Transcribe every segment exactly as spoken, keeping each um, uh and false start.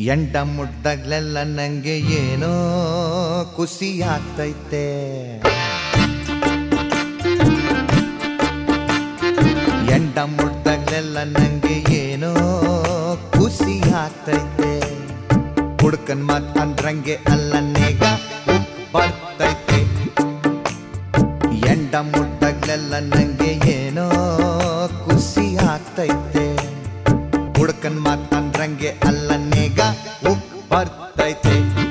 ಎಂಡ ಮುಟ್ದಾಗ್ಲೆಲ್ಲ ನಂಗೆ ಏನೋ ಖುಷಿ ಆಗ್ತೈತೆ. ಎಂಡ ಮುಟ್ದಾಗ್ಲೆಲ್ಲ ನಂಗೆ ಏನೋ ಖುಷಿ ಆಗ್ತೈತೆ. ಹುಡ್ಕನ್ ಮಾತ್ ಅಂದ್ರಂಗೆ ಅಲ್ಲ ನೇಗ ಬರ್ತೈತೆ. ಎಂಡ ಮುಟ್ದಾಗ್ಲೆಲ್ಲ ನಂಗೆ ಏನೋ ಖುಷಿ ಆಗ್ತೈತೆ. ಹುಡ್ಕನ್ ಮಾತ್ ಅಂದ್ರಂಗೆ ಅಲ್ಲ ನೇಗ ಉಕ್ ಬರ್ತೈತೆ.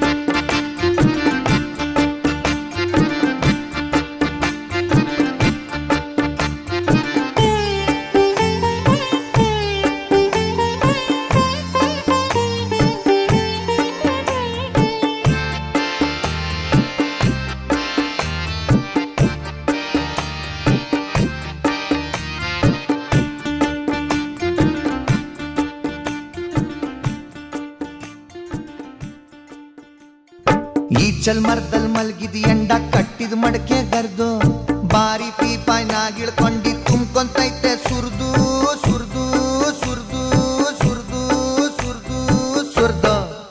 ಈಚಲ್ ಮರದಲ್ ಮಲ್ಗಿದ್ ಎಂಡ ಕಟ್ಟಿದ ಮಡಕೆ ಗರ್ದು ಬಾರಿ ಪೀಪಾಯ್ನಾಗಿಳ್ಕೊಂಡಿ ತುಂಬ್ಕೊಂತೈತೆ ಸುರ್ದು ಸುರ್ದು ಸುರ್ದು ಸುರ್ದು ಸುರ್ದು ಸುರ್ದು.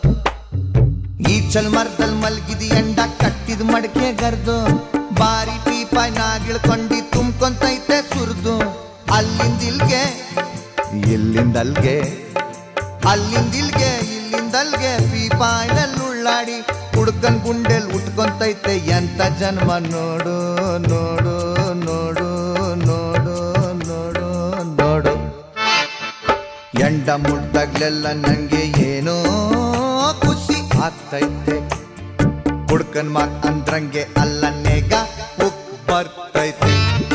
ಈಚಲ್ ಮರದಲ್ ಮಲ್ಗಿದ್ ಎಂಡ ಕಟ್ಟಿದ ಮಡಕೆ ಗರ್ದು ಬಾರಿ ಪೀಪಾಯ್ನಾಗಿಳ್ಕೊಂಡಿ ತುಂಬ್ಕೊಂತೈತೆ ಸುರ್ದು. ಅಲ್ಲಿಂದಿಲ್ಗೆ ಇಲ್ಲಿಂದಲ್ಗೆ ಅಲ್ಲಿಂದಿಲ್ಗೆ ಇಲ್ಲಿಂದಲ್ಗೆ ಪೀಪಾಯ್ನಲ್ಲಿ ಉಳ್ಳಾಡಿ ಹುಡ್ಕನ್ ಗುಂಡೆಲ್ ಉಟ್ಕೊಂತೈತೆ. ಎಂತ ಜನ್ಮ ನೋಡು ನೋಡು ನೋಡು ನೋಡು ನೋಡು ನೋಡು. ಎಂಡ ಮುಟ್ದಾಗ್ಲೆಲ್ಲ ನಂಗೆ ಏನೋ ಖುಷಿ ಆಗ್ತೈತೆ. ಹುಡ್ಕನ್ ಮಾತ್ ಅಂದ್ರಂಗೆ ಅಲ್ಲ ನೇಗ ಉಕ್ ಬರ್ತೈತೆ.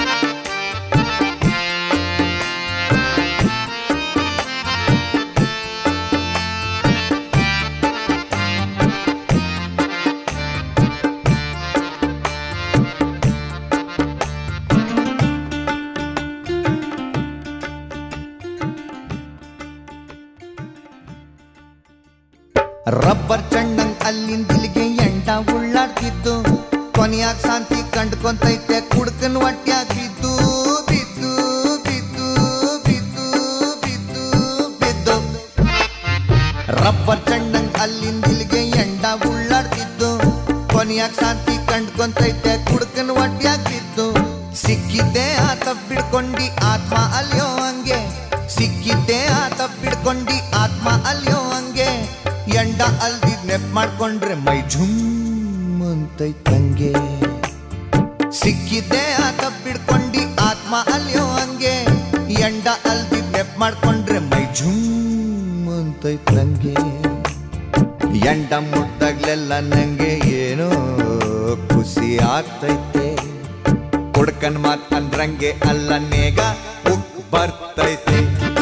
ರಬ್ಬರ್ ಚಣ್ಣಂಗ್ ಅಲ್ಲಿಂದಿಲ್ಗೆ ಎಂಡ ಉಳ್ಳಾಡ್ತಿದ್ದು ಕೊನೆಯಾಗ ಶಾಂತಿ ಕಂಡ್ಕೊಂತೈತೆ. ಕುಡ್ಕನ್ ಹೊಟ್ಯಾಗ ಬಿದ್ದು ಬಿದ್ದು ಬಿದ್ದು ಬಿದ್ದು ಬಿದ್ದು ಬಿದ್ದು. ರಬ್ಬರ್ ಚಣ್ಣಂಗ್ ಅಲ್ಲಿಂದಿಲ್ಗೆ ಎಂಡ ಉಳ್ಳಾಡ್ತಿದ್ದು ಕೊನೆಯಾಗ ಶಾಂತಿ ಕಂಡ್ಕೊಂತೈತೆ. ಕುಡ್ಕನ್ ಹೊಟ್ಯಾಗ ಬಿದ್ದು ಸಿಕ್ಕಿದ್ದೆ ಆತ ಬಿಡ್ಕೊಂಡಿ ಆತ್ಮ ಅಲ್ಯೋ ಹಂಗೆ. ಸಿಕ್ಕಿದ್ದೆ ಆತ ಬಿಡ್ಕೊಂಡಿ ಆತ್ಮ ಅಲ್ಯೋ ಹಂಗೆ. ಎಂಡ ಅಲ್ದಿದ್ ನೆಪ್ ಮಾಡ್ಕೊಂಡ್ರೆ ಮೈ ಝುಮ್ ಅಂತೈತಂಗೆ. ಸಿಕ್ಕಿದ್ದೆ ಆತ ಬಿಡ್ಕೊಂಡಿ ಆತ್ಮ ಅಲ್ಯೋ ಹಂಗೆ. ಎಂಡ ಅಲ್ದಿದ್ ನೆಪ್ ಮಾಡ್ಕೊಂಡ್ರೆ ಮೈ ಝುಮ್ ಅಂತೈತಂಗೆ. ಎಂಡ ಮುಟ್ದಾಗ್ಲೆಲ್ಲ ನಂಗೆ ಏನೋ ಖುಷಿ ಆಗ್ತೈತೆ. ಹುಡ್ಕನ್ ಮಾತ್ ಅಂದ್ರಂಗೆ ಅಲ್ಲ ನೇಗ ಉಕ್ ಬರ್ತೈತೆ.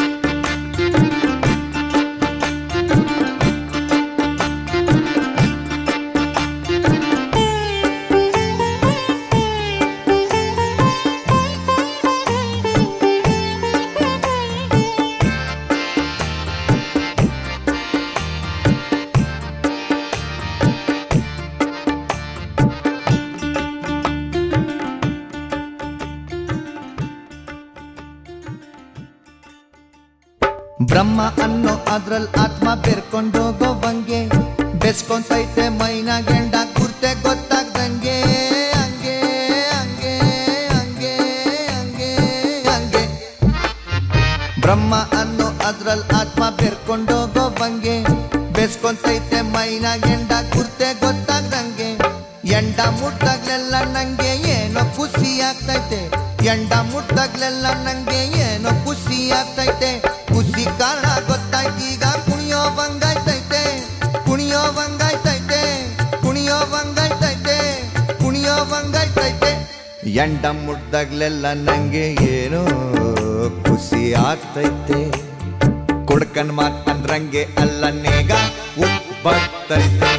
ಬ್ರಹ್ಮ ಅನ್ನೋ ಅದ್ರಲ್ ಆತ್ಮ ಬೆರ್ಕೊಂಡೋಗೋವಂಗೆ ಬೆಸ್ಕೊಂತೈತೆ ಮೈನಾಗೆಂಡ ಗುರ್ತೆ ಗೊತ್ತಾಗ್ದಂಗೆ. ಹಂಗೆ ಹಂಗೆ ಹಂಗೆ ಹಂಗೆ ಹಂಗೆ. ಬ್ರಹ್ಮ ಅನ್ನೋ ಅದ್ರಲ್ ಆತ್ಮ ಬೆರ್ಕೊಂಡೋಗೋವಂಗೆ ಬೆಸ್ಕೊಂತೈತೆ ಮೈನಾಗೆಂಡ ಗುರ್ತೆ ಗೊತ್ತಾಗ್ದಂಗೆ. ಎಂಡ ಮುಟ್ಟಾಗ್ಲೆಲ್ಲ ನಂಗೆ ಏನೋ ಖುಷಿ ಆಗ್ತೈತೆ. ಎಂಡ ಮುಟ್ಟಾಗ್ಲೆಲ್ಲ ನಂಗೆ ಏನೋ ಖುಷಿ ಆಗ್ತೈತೆ. ಖುಷಿ ಕಾರಣ ಗೊತ್ತಾಯ್ತೀಗ ಕುಣಿಯೋ ಬಂಗಾಯ್ತೈತೆ. ಕುಣಿಯೋ ಬಂಗಾಯ್ತೈತೆ ಕುಣಿಯೋ ಬಂಗಾಯ್ತೈತೆ ಕುಣಿಯೋ ಬಂಗಾಯ್ತೈತೆ. ಎಂಡ ಮುಟ್ದಾಗ್ಲೆಲ್ಲ ನಂಗೆ ಏನೋ ಖುಷಿ ಆಗ್ತೈತೆ. ಕುಡ್ಕನ್ ಮಾತ್ ಅಂದ್ರಂಗೆ ಅಲ್ಲ ನೇಗ ಉಕ್ ಬರ್ತೈತೆ.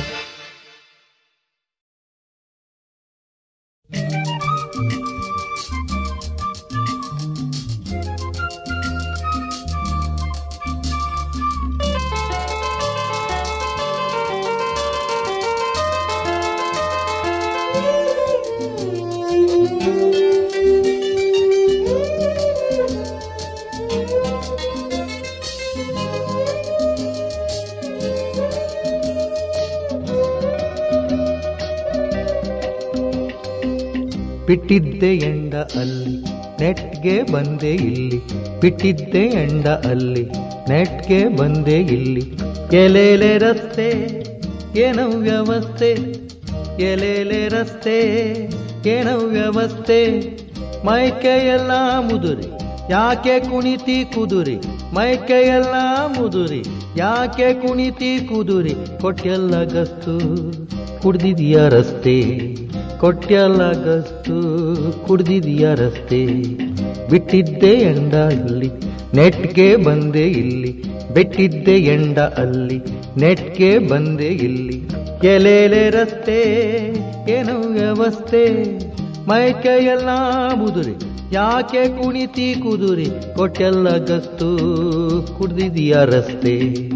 ಬಿಟ್ಟಿದ್ದೆ ಎಂಡ ಅಲ್ಲಿ ನೆಟ್ಗೆ ಬಂದೆ ಇಲ್ಲಿ, ಬಿಟ್ಟಿದ್ದೆ ಎಂಡ ಅಲ್ಲಿ ನೆಟ್ಗೆ ಬಂದೆ ಇಲ್ಲಿ. ಎಲೆಲೆ ರಸ್ತೆ ಏನೋ ವ್ಯವಸ್ಥೆ, ಎಲೆಲೆ ರಸ್ತೆ ಏನೋ ವ್ಯವಸ್ಥೆ, ಮೈಕೆಯೆಲ್ಲ ಮುದುರಿ ಯಾಕೆ ಕುಣಿತಿ ಕುದುರಿ, ಮೈಕೆಯೆಲ್ಲ ಮುದುರಿ ಯಾಕೆ ಕುಣಿತಿ ಕುದುರಿ. ಕೊಟ್ಯಲ್ಲ ಗಸ್ತು ಕುಡ್ದಿದೀಯ ರಸ್ತೆ, ಕೊಟ್ಯಲ್ಲ ಗಸ್ತು ಕುಡ್ದಿದೀಯ ರಸ್ತೆ. ಬಿಟ್ಟಿದ್ದೆ ಎಂಡ ಅಲ್ಲಿ ನೆಟ್ಗೆ ಬಂದೆ ಇಲ್ಲಿ, ಬಿಟ್ಟಿದ್ದೆ ಎಂಡ ಅಲ್ಲಿ ನೆಟ್ಗೆ ಬಂದೆ ಇಲ್ಲಿ. ಎಲೆಲೆ ರಸ್ತೆ ಏನೋ ವ್ಯವಸ್ಥೆ, ಮೈಕೆಯೆಲ್ಲ ಮುದುರಿ ಯಾಕೆ ಕುಣಿತಿ ಕುದುರಿ. ಕೊಟ್ಟೆಲ್ಲ ಗಸ್ತು ಕುಡ್ದಿದೀಯ ರಸ್ತೆ.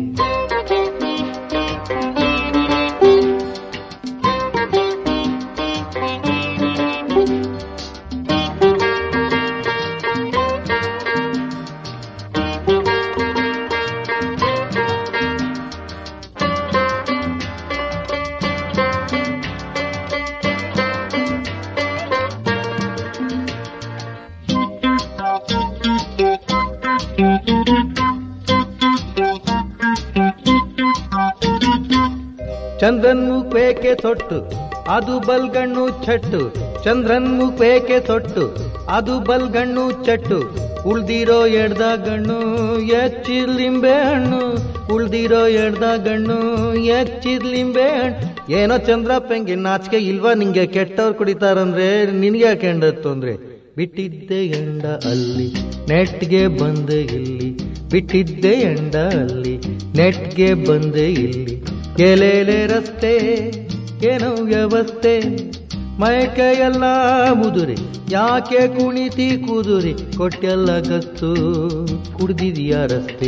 ಚಂದ್ರನ್ ಮುಖೇಕೆ ಸೊಟ್ಟು ಅದು ಬಲ್ಗಣ್ಣು ಚಟ್ಟು, ಚಂದ್ರನ್ ಮುಖೇಕೆ ಸೊಟ್ಟು ಅದು ಬಲ್ಗಣ್ಣು ಚಟ್ಟು. ಉಳ್ದಿರೋ ಎಡ್ದ ಗಣ್ಣು ಎಚ್ಚಿರ್ಲಿಂಬೆ ಹಣ್ಣು, ಉಳ್ದಿರೋ ಎಡ್ದ ಗಣ್ಣು ಎಚ್ಚಿರ್ಲಿಂಬೆ ಹಣ್ಣು. ಏನೋ ಚಂದ್ರಪ್ಪಂಗೆ ನಾಚಿಕೆ ಇಲ್ವಾ ನಿಂಗೆ, ಕೆಟ್ಟವ್ರು ಕುಡಿತಾರಂದ್ರೆ ನಿನ್ಗೆ ಯಾಕೆಂಡ ತೊಂದ್ರೆ. ಬಿಟ್ಟಿದ್ದೆ ಎಂಡ ಅಲ್ಲಿ ನೆಟ್ಗೆ ಬಂದೆ ಇಲ್ಲಿ, ಬಿಟ್ಟಿದ್ದೆ ಎಂಡ ಅಲ್ಲಿ ನೆಟ್ಗೆ ಬಂದೆ ಇಲ್ಲಿ. ಎಲೆಲೆ ರಸ್ತೆ ಏನೋ ವ್ಯವಸ್ಥೆ, ಮೈಕೆಯೆಲ್ಲ ಮುದುರಿ ಯಾಕೆ ಕುಣಿತಿ ಕುದುರಿ. ಕೊಟ್ಟೆಲ್ಲ ಗಸ್ತು ಕುಡ್ದಿದೀಯ ರಸ್ತೆ.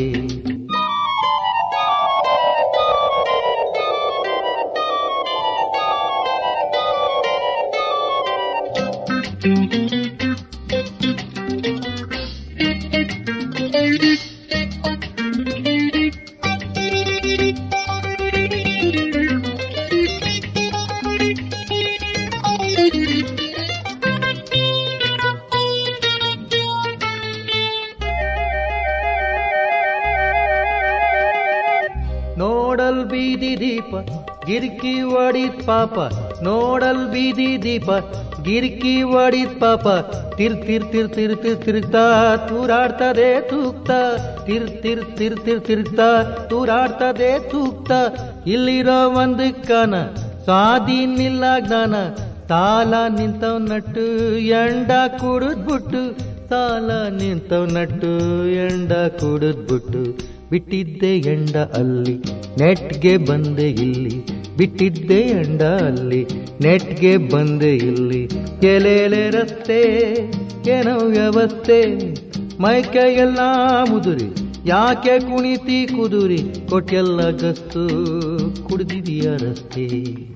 ನೋಡಲ್ ಬೀದಿ ದೀಪ ಗಿರ್ಕಿ ಒಡಿದ್ ಪಾಪ, ನೋಡಲ್ ಬೀದಿ ದೀಪ ಗಿರ್ಕಿ ಒಡಿದ್ ಪಾಪ. ತಿರ್ ತಿರ್ ತಿರ್ ತಿರ್ ತಿರ್ ತಿರ್ತಾ ತೂರಾಡ್ತದೆ ತೂಕ್ತ, ತಿರ್ ತಿರ್ ತಿರ್ ತಿರ್ ತಿರ್ತಾ ತೂರಾಡ್ತದೆ ತೂಕ್ತ. ಇಲ್ಲಿರೋ ಒಂದು ಕಾನ ಸ್ವಾಧೀನಿಲ್ಲ ಜ್ಞಾನ, ಸಾಲ ನಿಂತವ್ ನಟ್ಟು ಎಂಡ ಕುಡಿದ್ಬಿಟ್ಟು, ಸಾಲ ನಿಂತವ್ ನಟ್ಟು ಎಂಡ ಕುಡಿದ್ಬಿಟ್ಟು. ಬಿಟ್ಟಿದ್ದೆ ಎಂಡ ಅಲ್ಲಿ ನೆಟ್ಗೆ ಬಂದೆ ಇಲ್ಲಿ, ಬಿಟ್ಟಿದ್ದೆ ಎಂಡ ಅಲ್ಲಿ ನೆಟ್ಗೆ ಬಂದೆ ಇಲ್ಲಿ. ಎಲೆಲೆ ರಸ್ತೆ ಏನೋ ವ್ಯವಸ್ಥೆ, ಮೈಕೆಯೆಲ್ಲ ಮುದುರಿ ಯಾಕೆ ಕುಣಿತಿ ಕುದುರಿ. ಕೊಟ್ಟೆಲ್ಲ ಗಸ್ತು ಕುಡ್ದಿದೀಯ ರಸ್ತೆ.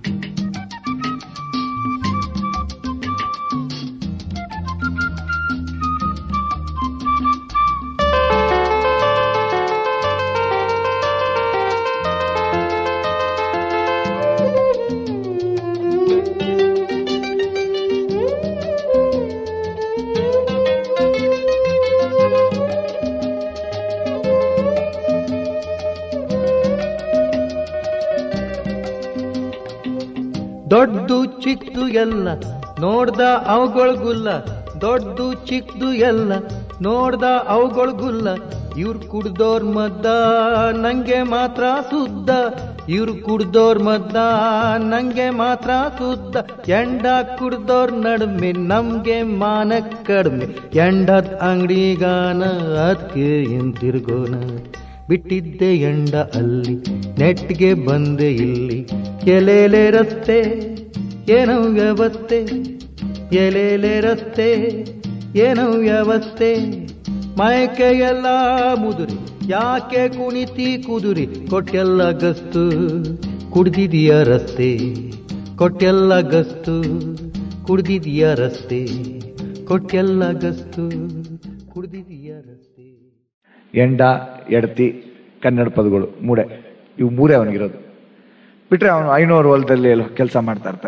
ದೊಡ್ಡದು ಚಿಕ್ಕದು ಎಲ್ಲ ನೋಡ್ದ ಅವುಗೊಳ್ಗುಲ್ಲ, ದೊಡ್ಡದು ಚಿಕ್ಕದು ಎಲ್ಲ ನೋಡ್ದ ಅವುಗೊಳ್ಗುಲ್ಲ. ಇವ್ರು ಕುಡ್ದೋರ್ ಮದ್ದ ನಂಗೆ ಮಾತ್ರ ಸುದ್ದ, ಇವ್ರು ಕುಡ್ದೋರ್ ಮದ್ದ ನಂಗೆ ಮಾತ್ರ ಸುದ್ದ. ಎಂಡ ಕುಡ್ದೋರ್ ನಡುಮೆ ನಮ್ಗೆ ಮಾನ ಕಡಿಮೆ, ಎಂಡದ್ ಅಂಗಡಿಗಾನ ಅದಕ್ಕೆ ಎಂತಿರ್ಗೋನ. ಬಿಟ್ಟಿದ್ದೆ ಎಂಡ ಅಲ್ಲಿ ನೆಟ್ಗೆ ಬಂದೆ ಇಲ್ಲಿ. ಎಲೆಲೆ ರಸ್ತೆ ಏನೋ ವ್ಯವಸ್ಥೆ, ಎಲೆಲೆ ರಸ್ತೆ ಏನೋ ವ್ಯವಸ್ಥೆ, ಮೈಕೆಯೆಲ್ಲ ಮುದುರಿ ಯಾಕೆ ಕುಣಿತಿ ಕುದುರಿ. ಕೊಟ್ಟೆಲ್ಲ ಗಸ್ತು ಕುಡ್ದಿದೀಯ ರಸ್ತೆ, ಕೊಟ್ಟೆಲ್ಲ ಗಸ್ತು ಕುಡ್ದಿದೀಯ ರಸ್ತೆ, ಕೊಟ್ಟೆಲ್ಲ ಗಸ್ತು ಕುಡ್ದಿದೀಯ ರಸ್ತೆ. ಎಂಡ ಎಡತಿ ಕನ್ನಡ ಪದಗಳು ಮೂಡೆ, ಇವು ಮೂರೇ ಅವನಿಗಿರೋದು. ಬಿಟ್ರೆ ಅವನು ಐನೂರು ಹೊಲದಲ್ಲಿ ಕೆಲಸ ಮಾಡ್ತಾ ಇರ್ತಾನೆ.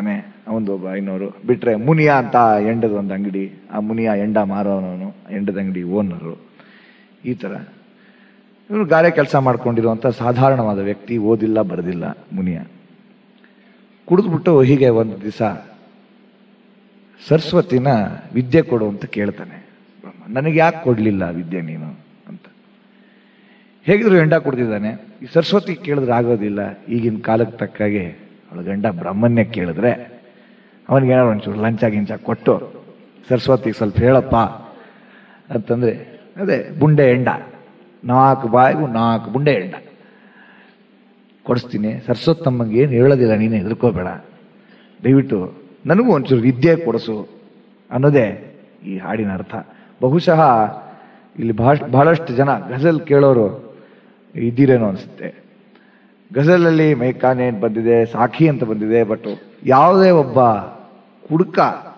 ಅವನದು ಒಬ್ಬ ಐನೂರು ಬಿಟ್ರೆ ಮುನಿಯಾ ಅಂತ ಎಂಡದ ಒಂದು ಅಂಗಡಿ, ಆ ಮುನಿಯಾ ಎಂಡ ಮಾರೋನವನು, ಎಂಡದ ಅಂಗಡಿ ಓನರು. ಈ ಥರ ಇವನು ಗಾರೆ ಕೆಲಸ ಮಾಡ್ಕೊಂಡಿರುವಂಥ ಸಾಧಾರಣವಾದ ವ್ಯಕ್ತಿ, ಓದಿಲ್ಲ ಬರೆದಿಲ್ಲ ಮುನಿಯಾ. ಕುಡಿದ್ಬಿಟ್ಟು ಹೀಗೆ ಒಂದು ದಿವಸ ಸರಸ್ವತಿನ ವಿದ್ಯೆ ಕೊಡು ಅಂತ ಕೇಳ್ತಾನೆ. ನನಗೆ ಯಾಕೆ ಕೊಡಲಿಲ್ಲ ವಿದ್ಯೆ ನೀನು ಅಂತ. ಹೇಗಿದ್ರು ಎಂಡ ಕುಡ್ದಿದ್ದಾನೆ. ಈ ಸರಸ್ವತಿ ಕೇಳಿದ್ರೆ ಆಗೋದಿಲ್ಲ. ಈಗಿನ ಕಾಲಕ್ಕೆ ತಕ್ಕಾಗೆ ಅವಳ ಗಂಡ ಬ್ರಹ್ಮನ್ನೇ ಕೇಳಿದ್ರೆ ಅವನಿಗೆ ಏನಾದ್ರು ಒಂಚೂರು ಲಂಚ ಗಿಂಚ ಕೊಟ್ಟು ಸರಸ್ವತಿಗೆ ಸ್ವಲ್ಪ ಹೇಳಪ್ಪ ಅಂತಂದ್ರೆ, ಅದೇ ಬುಂಡೆ ಎಂಡ, ನಾಲ್ಕು ಬಾಯಿಗೂ ನಾಲ್ಕು ಬುಂಡೆ ಎಂಡ ಕೊಡಿಸ್ತೀನಿ. ಸರಸ್ವತಮ್ಮಂಗೆ ಏನು ಹೇಳೋದಿಲ್ಲ, ನೀನು ಹೆದರ್ಕೋಬೇಡ, ದಯವಿಟ್ಟು ನನಗೂ ಒಂಚೂರು ವಿದ್ಯೆ ಕೊಡಿಸು ಅನ್ನೋದೇ ಈ ಹಾಡಿನ ಅರ್ಥ. ಬಹುಶಃ ಇಲ್ಲಿ ಬಹಳ ಬಹಳಷ್ಟು ಜನ ಗಜಲ್ ಕೇಳೋರು ಇದ್ದೀರೇನೋ ಅನಿಸುತ್ತೆ. ಗಜಲಲ್ಲಿ ಮೈಕಾನೆ ಬಂದಿದೆ, ಸಾಖಿ ಅಂತ ಬಂದಿದೆ. ಬಟ್ ಯಾವುದೇ ಒಬ್ಬ ಕುಡುಕ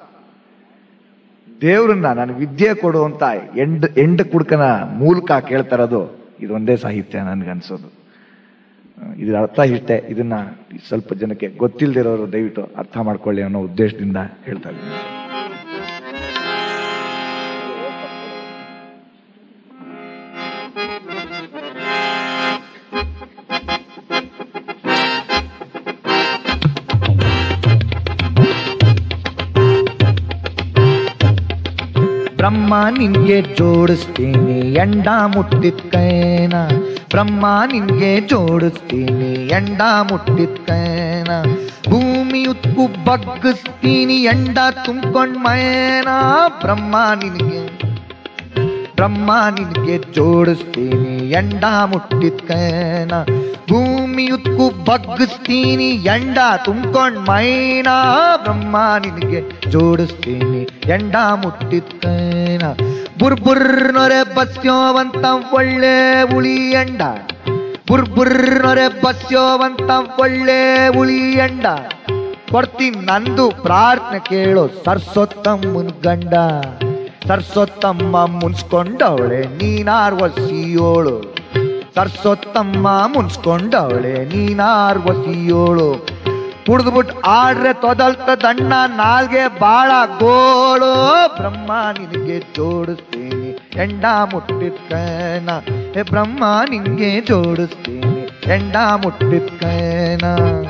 ದೇವ್ರನ್ನ ನಾನು ವಿದ್ಯೆ ಕೊಡು ಅಂತ ಎಂಡ್ ಎಂಡ್ ಕುಡುಕನ ಮೂಲಕ ಕೇಳ್ತಾ ಇರೋದು ಇದೊಂದೇ ಸಾಹಿತ್ಯ ನನ್ಗನ್ಸೋದು. ಇದ್ರ ಅರ್ಥ ಇಷ್ಟೇ. ಇದನ್ನ ಸ್ವಲ್ಪ ಜನಕ್ಕೆ ಗೊತ್ತಿಲ್ದಿರೋರು ದಯವಿಟ್ಟು ಅರ್ಥ ಮಾಡ್ಕೊಳ್ಳಿ ಅನ್ನೋ ಉದ್ದೇಶದಿಂದ ಹೇಳ್ತಾ ಇದ್ದೀನಿ. ಬ್ರಹ್ಮ ನಿನ್ಗೆ ಜೋಡಿಸ್ತೀನಿ ಎಂಡ ಮುಟ್ಟಿದ ಕೈನ, ಬ್ರಹ್ಮ ನಿನ್ಗೆ ಜೋಡಿಸ್ತೀನಿ ಎಂಡ ಮುಟ್ಟಿದ ಕೈನ, ಭೂಮಿ ಉತ್ಕು ಬಗ್ಗಿಸ್ತೀನಿ ಎಂಡ ತುಂಬ್ಕೊಂಡ್ ಮೈನ, ಬ್ರಹ್ಮ ನಿನ್ಗೆ ಬ್ರಹ್ಮ ನಿನ್ಗೆ ಜೋಡಿಸ್ತೀನಿ ಎಂಡ ಮುಟ್ಟಿದ ಕೈನ, ಭೂಮಿ ಉತ್ಕು ಬಗ್ಗಿಸ್ತೀನಿ ಎಂಡ ತುಂಬ್ಕೊಂಡ್ ಮೈನ, ಬ್ರಹ್ಮ ನಿನ್ಗೆ ಜೋಡಿಸ್ತೀನಿ ಎಂಡ ಮುಟ್ಟಿದ ಕೈನ, ಬುರ್ಬುರ್ನೊರೆ ಬಸ್ಯೋವಂತ ಒಳ್ಳೆ ಉಳಿ ಎಂಡ, ಬುರ್ಬುರ್ನೊರೆ ಬಸ್ಯೋವಂತ ಒಳ್ಳೆ ಉಳಿ ಎಂಡ, ಕೊಡ್ತೀನಿ ನಂದು ಪ್ರಾರ್ಥನೆ ಕೇಳೋ ಸರಸ್ವತಮ್ಮನ ಗಂಡ, ಸರಸ್ವತಮ್ಮ ಮುನ್ಸ್ಕೊಂಡವಳೆ ನೀನಾರ್ ವಸಿಯೋಳು, ಸರಸ್ವತಮ್ಮ ಮುನ್ಸ್ಕೊಂಡವಳೆ ನೀನಾರ್ ವಸಿಯೋಳು, ಕುಡ್ದ್ಬಿಟ್ಟು ಆಡ್ರೆ ತೊದಲ್ತ ದಣ್ಣ ನಾಲ್ಗೆ ಬಾಳ ಗೋಳು, ಬ್ರಹ್ಮ ನಿನಗೆ ಜೋಡಿಸ್ತೀನಿ ಎಂಡ ಮುಟ್ಟಿದ ಕೈನ, ಹೇ ಬ್ರಹ್ಮ ನಿನ್ಗೆ ಜೋಡಿಸ್ತೀನಿ ಎಂಡ ಮುಟ್ಟಿದ ಕೈನ.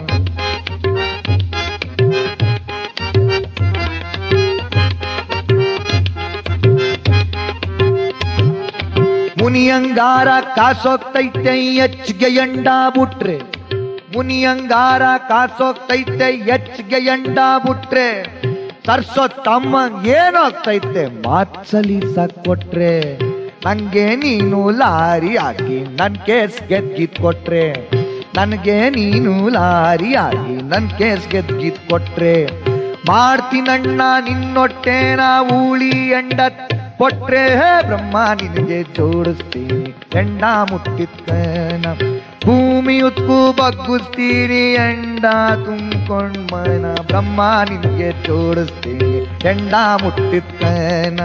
ಮುನಿಯಂಗಾರ ಕಾಸೋಗ್ತೈತೆ ಹೆಚ್ಚಿಗೆ ಎಂಡ ಬಿಟ್ರೆ, ಮುನಿಯಂಗಾರ ಕಾಸೋಗ್ತೈತೆ ಹೆಚ್ಚಿಗೆ ಎಂಡ ಬಿಟ್ರೆ, ಸರಸ್ವತಮ್ಮ ಏನಾಗ್ತೈತೆ ಮಾತ್ಸಲಿಸ ಕೊಟ್ರೆ, ನಂಗೆ ನೀನು ಲಾರಿ ಹಾಕಿ ನನ್ ಕೇಸ್ ಗೆದ್ಗಿದ್ ಕೊಟ್ರೆ, ನನ್ಗೆ ನೀನು ಲಾರಿ ಹಾಕಿ ನನ್ ಕೇಸ್ ಗೆದ್ಗಿದ್ ಕೊಟ್ರೆ, ಮಾಡ್ತೀನಣ್ಣ ನಿನ್ನೊಟ್ಟೆನ ಉಳಿ ಎಂಡ ಕೊಟ್ರೆ, ಬ್ರಹ್ಮ ನಿನಗೆ ಜೋಡಿಸ್ತೀನಿ ಎಂಡ ಮುಟ್ಟಿದ ಕೈನ, ಭೂಮಿ ಉತ್ಕು ಬಗ್ಗಿಸ್ತೀನಿ ಎಂಡ ತುಂಬ್ಕೊಂಡ್ ಮೈನ, ಬ್ರಹ್ಮ ನಿನಗೆ ಜೋಡಿಸ್ತೀನಿ ಎಂಡ ಮುಟ್ಟಿದ ಕೈನ.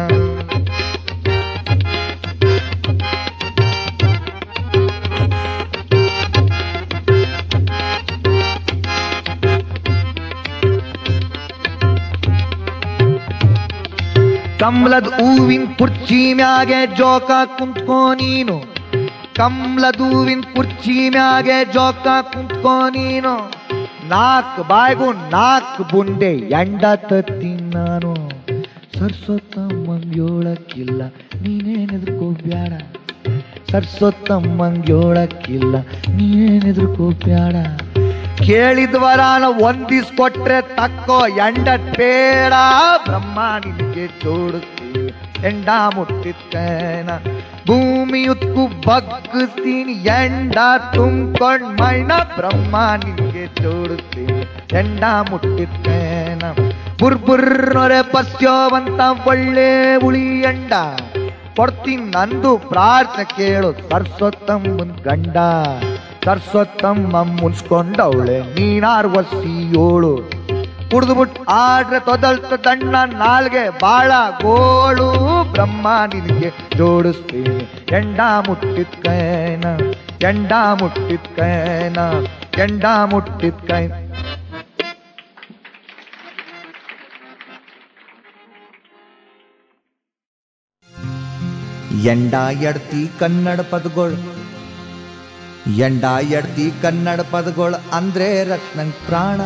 ಕಮಲದ ಹೂವಿನ ಕುರ್ಚಿ ಮ್ಯಾಗೆ ಜೋಕ ಕುಂತ್ಕೋ ನೀನು, ಕಮಲದ ಹೂವಿನ ಕುರ್ಚಿ ಮ್ಯಾಗೆ ಜೋಕ ಕುಂತ್ಕೋ ನೀನು, ನಾಲ್ಕು ಬಾಯ್ಗೂ ನಾಲ್ಕು ಬುಂಡೆ ಎಂಡ ತತ್ತೀನಿ ನಾನು, ಸರಸ್ವತಮ್ಮಂಗ್ಯೋಳಕ್ಕಿಲ್ಲ ನೀನೇನ್ ಎದುರ್ಕೋಬ್ಯಾಡ, ಸರಸ್ವತಮ್ಮಂಗ್ಯೋಳಕ್ಕಿಲ್ಲ ನೀನೇನ್ ಎದುರ್ಕೋಬ್ಯಾಡ, ಕೇಳಿದ ವರಾನ ಒಂದಿಸ್ಕೊಟ್ರೆ ತಕ್ಕೋ ಎಂಡ ಬೇಡ, ಬ್ರಹ್ಮ ನಿನಗೆ ಜೋಡಿಸ್ತೀನಿ ಎಂಡ ಮುಟ್ಟಿದ ಕೈನ, ಭೂಮಿ ಉತ್ಕು ಬಗ್ಗಿಸ್ತೀನಿ ಎಂಡ ತುಂಬ್ಕೊಂಡ್ ಮೈನ, ಬ್ರಹ್ಮ ನಿನಗೆ ಜೋಡಿಸ್ತೀನಿ ಎಂಡ ಮುಟ್ಟಿದ ಕೈನ, ಬುರ್ಬುರ್ನೊರೆ ಬಸ್ಯೋವಂತ ಒಳ್ಳೆ ಉಳಿ ಎಂಡ, ಕೊಡ್ತೀನಿ ನಂದು ಪ್ರಾರ್ಥನೆ ಕೇಳು ಸರಸ್ವತಮ್ಮನ್ ಗಂಡ, ಸರಸ್ವತಮ್ಮ ಮುನ್ಸ್ಕೊಂಡವಳೆ ನೀನಾರ್ ವಸಿಯೋಳು, ಕುಡ್ದ್ಬಿಟ್ಟು ಆಡ್ರೆ ತೊದಲ್ತ ದಣ್ಣ ನಾಲ್ಗೆ ಬಾಳ ಗೋಳು, ಬ್ರಹ್ಮ ನಿನಗೆ ಜೋಡಿಸ್ತೀನಿ ಎಂಡ ಮುಟ್ಟಿದ ಕೈನ, ಎಂಡ ಮುಟ್ಟಿದ ಕೈನ, ಎಂಡ ಮುಟ್ಟಿದ ಕೈನ. ಎಂಡ ಎಡ್ತಿ ಕನ್ನಡ ಪದಗಳು ಎಂಡ ಎಡ್ತಿ ಕನ್ನಡ ಪದಗಳು ಅಂದ್ರೆ ರತ್ನಂಗ್ ಪ್ರಾಣ.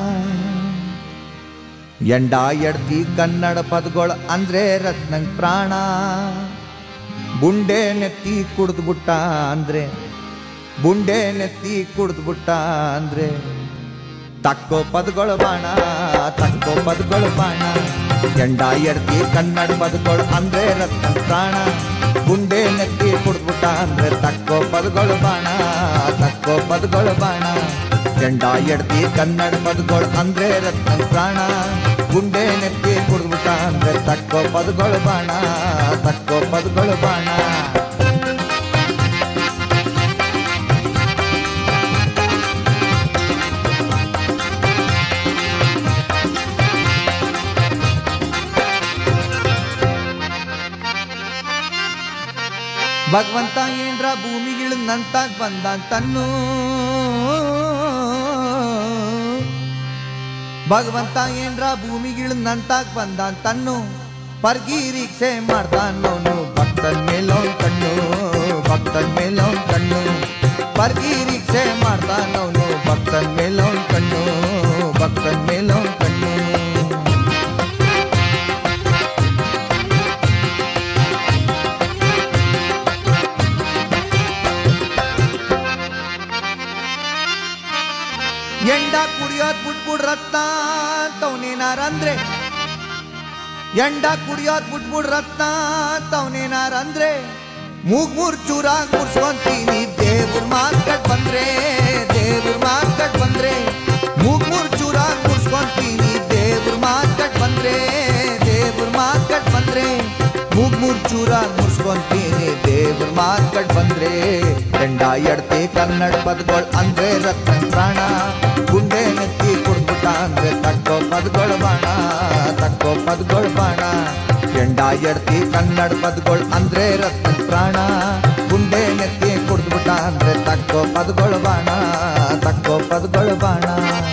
ಎಂಡ ಎಡ್ತಿ ಕನ್ನಡ ಪದಗಳು ಅಂದ್ರೆ ರತ್ನಂಗ್ ಪ್ರಾಣ. ಬುಂಡೆ ನೆತ್ತಿ ಕುಡ್ದ್ಬಿಟ್ಟ ಅಂದ್ರೆ ಬುಂಡೆ ನೆತ್ತಿ ಕುಡ್ದ್ಬಿಟ್ಟ ಅಂದ್ರೆ ತಕ್ಕೋ ಪದಗಳು ಬಾಣ, ತಕ್ಕೋ ಪದಗಳು ಬಾಣ. ಎಂಡ ಎಡ್ತಿ ಕನ್ನಡ ಪದಗಳು ಅಂದ್ರೆ ರತ್ನ ಪ್ರಾಣ. ಗುಂಡೆ ನೆತ್ತಿ ಕುಡ್ದ್ಬಿಟ್ಟ ಅಂದ್ರೆ ತಕ್ಕೋ ಪದಗಳು ಬಾಣ, ತಕ್ಕೋ ಪದಗಳು ಬಾಣ. ಎಂಡ ಎಡ್ತಿ ಕನ್ನಡ ಪದಗಳು ಅಂದ್ರೆ ರತ್ನ ಪ್ರಾಣ. ಗುಂಡೆ ನೆತ್ತಿ ಕುಡ್ದ್ಬಿಟ್ಟ ಅಂದ್ರೆ ತಕ್ಕೋ ಪದಗಳು ಬಾಣ, ತಕ್ಕೋ ಪದಗಳು ಬಾಣ. ಭಗವಂತ ಏನ್ರ ಭೂಮಿಗಿಳಿದಂತಾಗ್ ಬಂದ ತನ್ನು, ಭಗವಂತ ಏನ್ರ ಭೂಮಿಗಿಳಿದಂತಾಗ್ ಬಂದ ತನ್ನು. ಪರ್ಗಿರೀಕ್ಷೆ ಮಾಡ್ತಾನೋನು ಭಕ್ತನ್ ಮೇಲೋನ್ ಕಣ್ಣು, ಭಕ್ತನ್ ಮೇಲೋನ್ ಕಣ್ಣು. ಪರ್ಗಿರೀಕ್ಷೆ ಮಾಡ್ತಾನೋನು ಭಕ್ತನ್ ಮೇಲೋನ್ ಕಣ್ಣು, ಭಕ್ತನ್ ಮೇಲೋನ್ ಕಣ್ಣು. ಎಂಡ ಕುಡಿಯೋದ್ ಬಿಟ್ಬಿಡ್ ರತ್ನ ತವನೇನಾರಂದ್ರೆ, ಎಂಡ ಕುಡಿಯೋದ್ ಬಿಟ್ಬಿಡ್ ರತ್ನ ತವನೇನಾರಂದ್ರೆ ಮೂಗ್ ಮೂರ್ ಚೂರಾಗ್ ಮುರ್ಸ್ಕೊಂತೀನಿ ದೇವ್ರ ಮಾರ್ಕಟ್ ಬಂದ್ರೆ, ದೇವ್ರ ಮಾರ್ಕಟ್ ಬಂದ್ರೆ. ಮೂಗ್ ಮೂರ್ ಚೂರಾಗ್ ಮುರ್ಸ್ಕೊಂತೀನಿ ದೇವ್ರ ಮಾರ್ಕಟ್ ಬಂದ್ರೆ, ದೇವ್ರ ಮಾರ್ಕಟ್ ಬಂದ್ರೆ. ಮೂಗ್ ಮೂರ್ ಚೂರಾಗ್ ಮುರ್ಸ್ಕೊಂತೀನಿ ದೇವ್ರ ಮಾರ್ಕಟ್ ಬಂದ್ರೆ. ಎಂಡ ಎಡ್ತಿ ಕನ್ನಡ ಪದಗಳು ಅಂದ್ರೆ ರತ್ನ ಪ್ರಾಣ. ಗುಂಡೆ ನೆತ್ತಿ ಕುಡ್ದ್ಬಿಟ್ಟ ಅಂದ್ರೆ ತಕ್ಕೋ ಪದಗಳು ಬಾಣ, ತಕ್ಕೋ ಪದಗಳು ಬಾಣ. ಎಂಡ ಎಡ್ತಿ ಕನ್ನಡ ಪದಗಳು ಅಂದ್ರೆ ರತ್ನ ಪ್ರಾಣ. ಗುಂಡೆ ನೆತ್ತಿ ಕುಡ್ದ್ಬಿಟ್ಟ ಅಂದ್ರೆ ತಕ್ಕೋ ಪದಗಳು ಬಾಣ, ತಕ್ಕೋ ಪದಗಳು ಬಾಣ.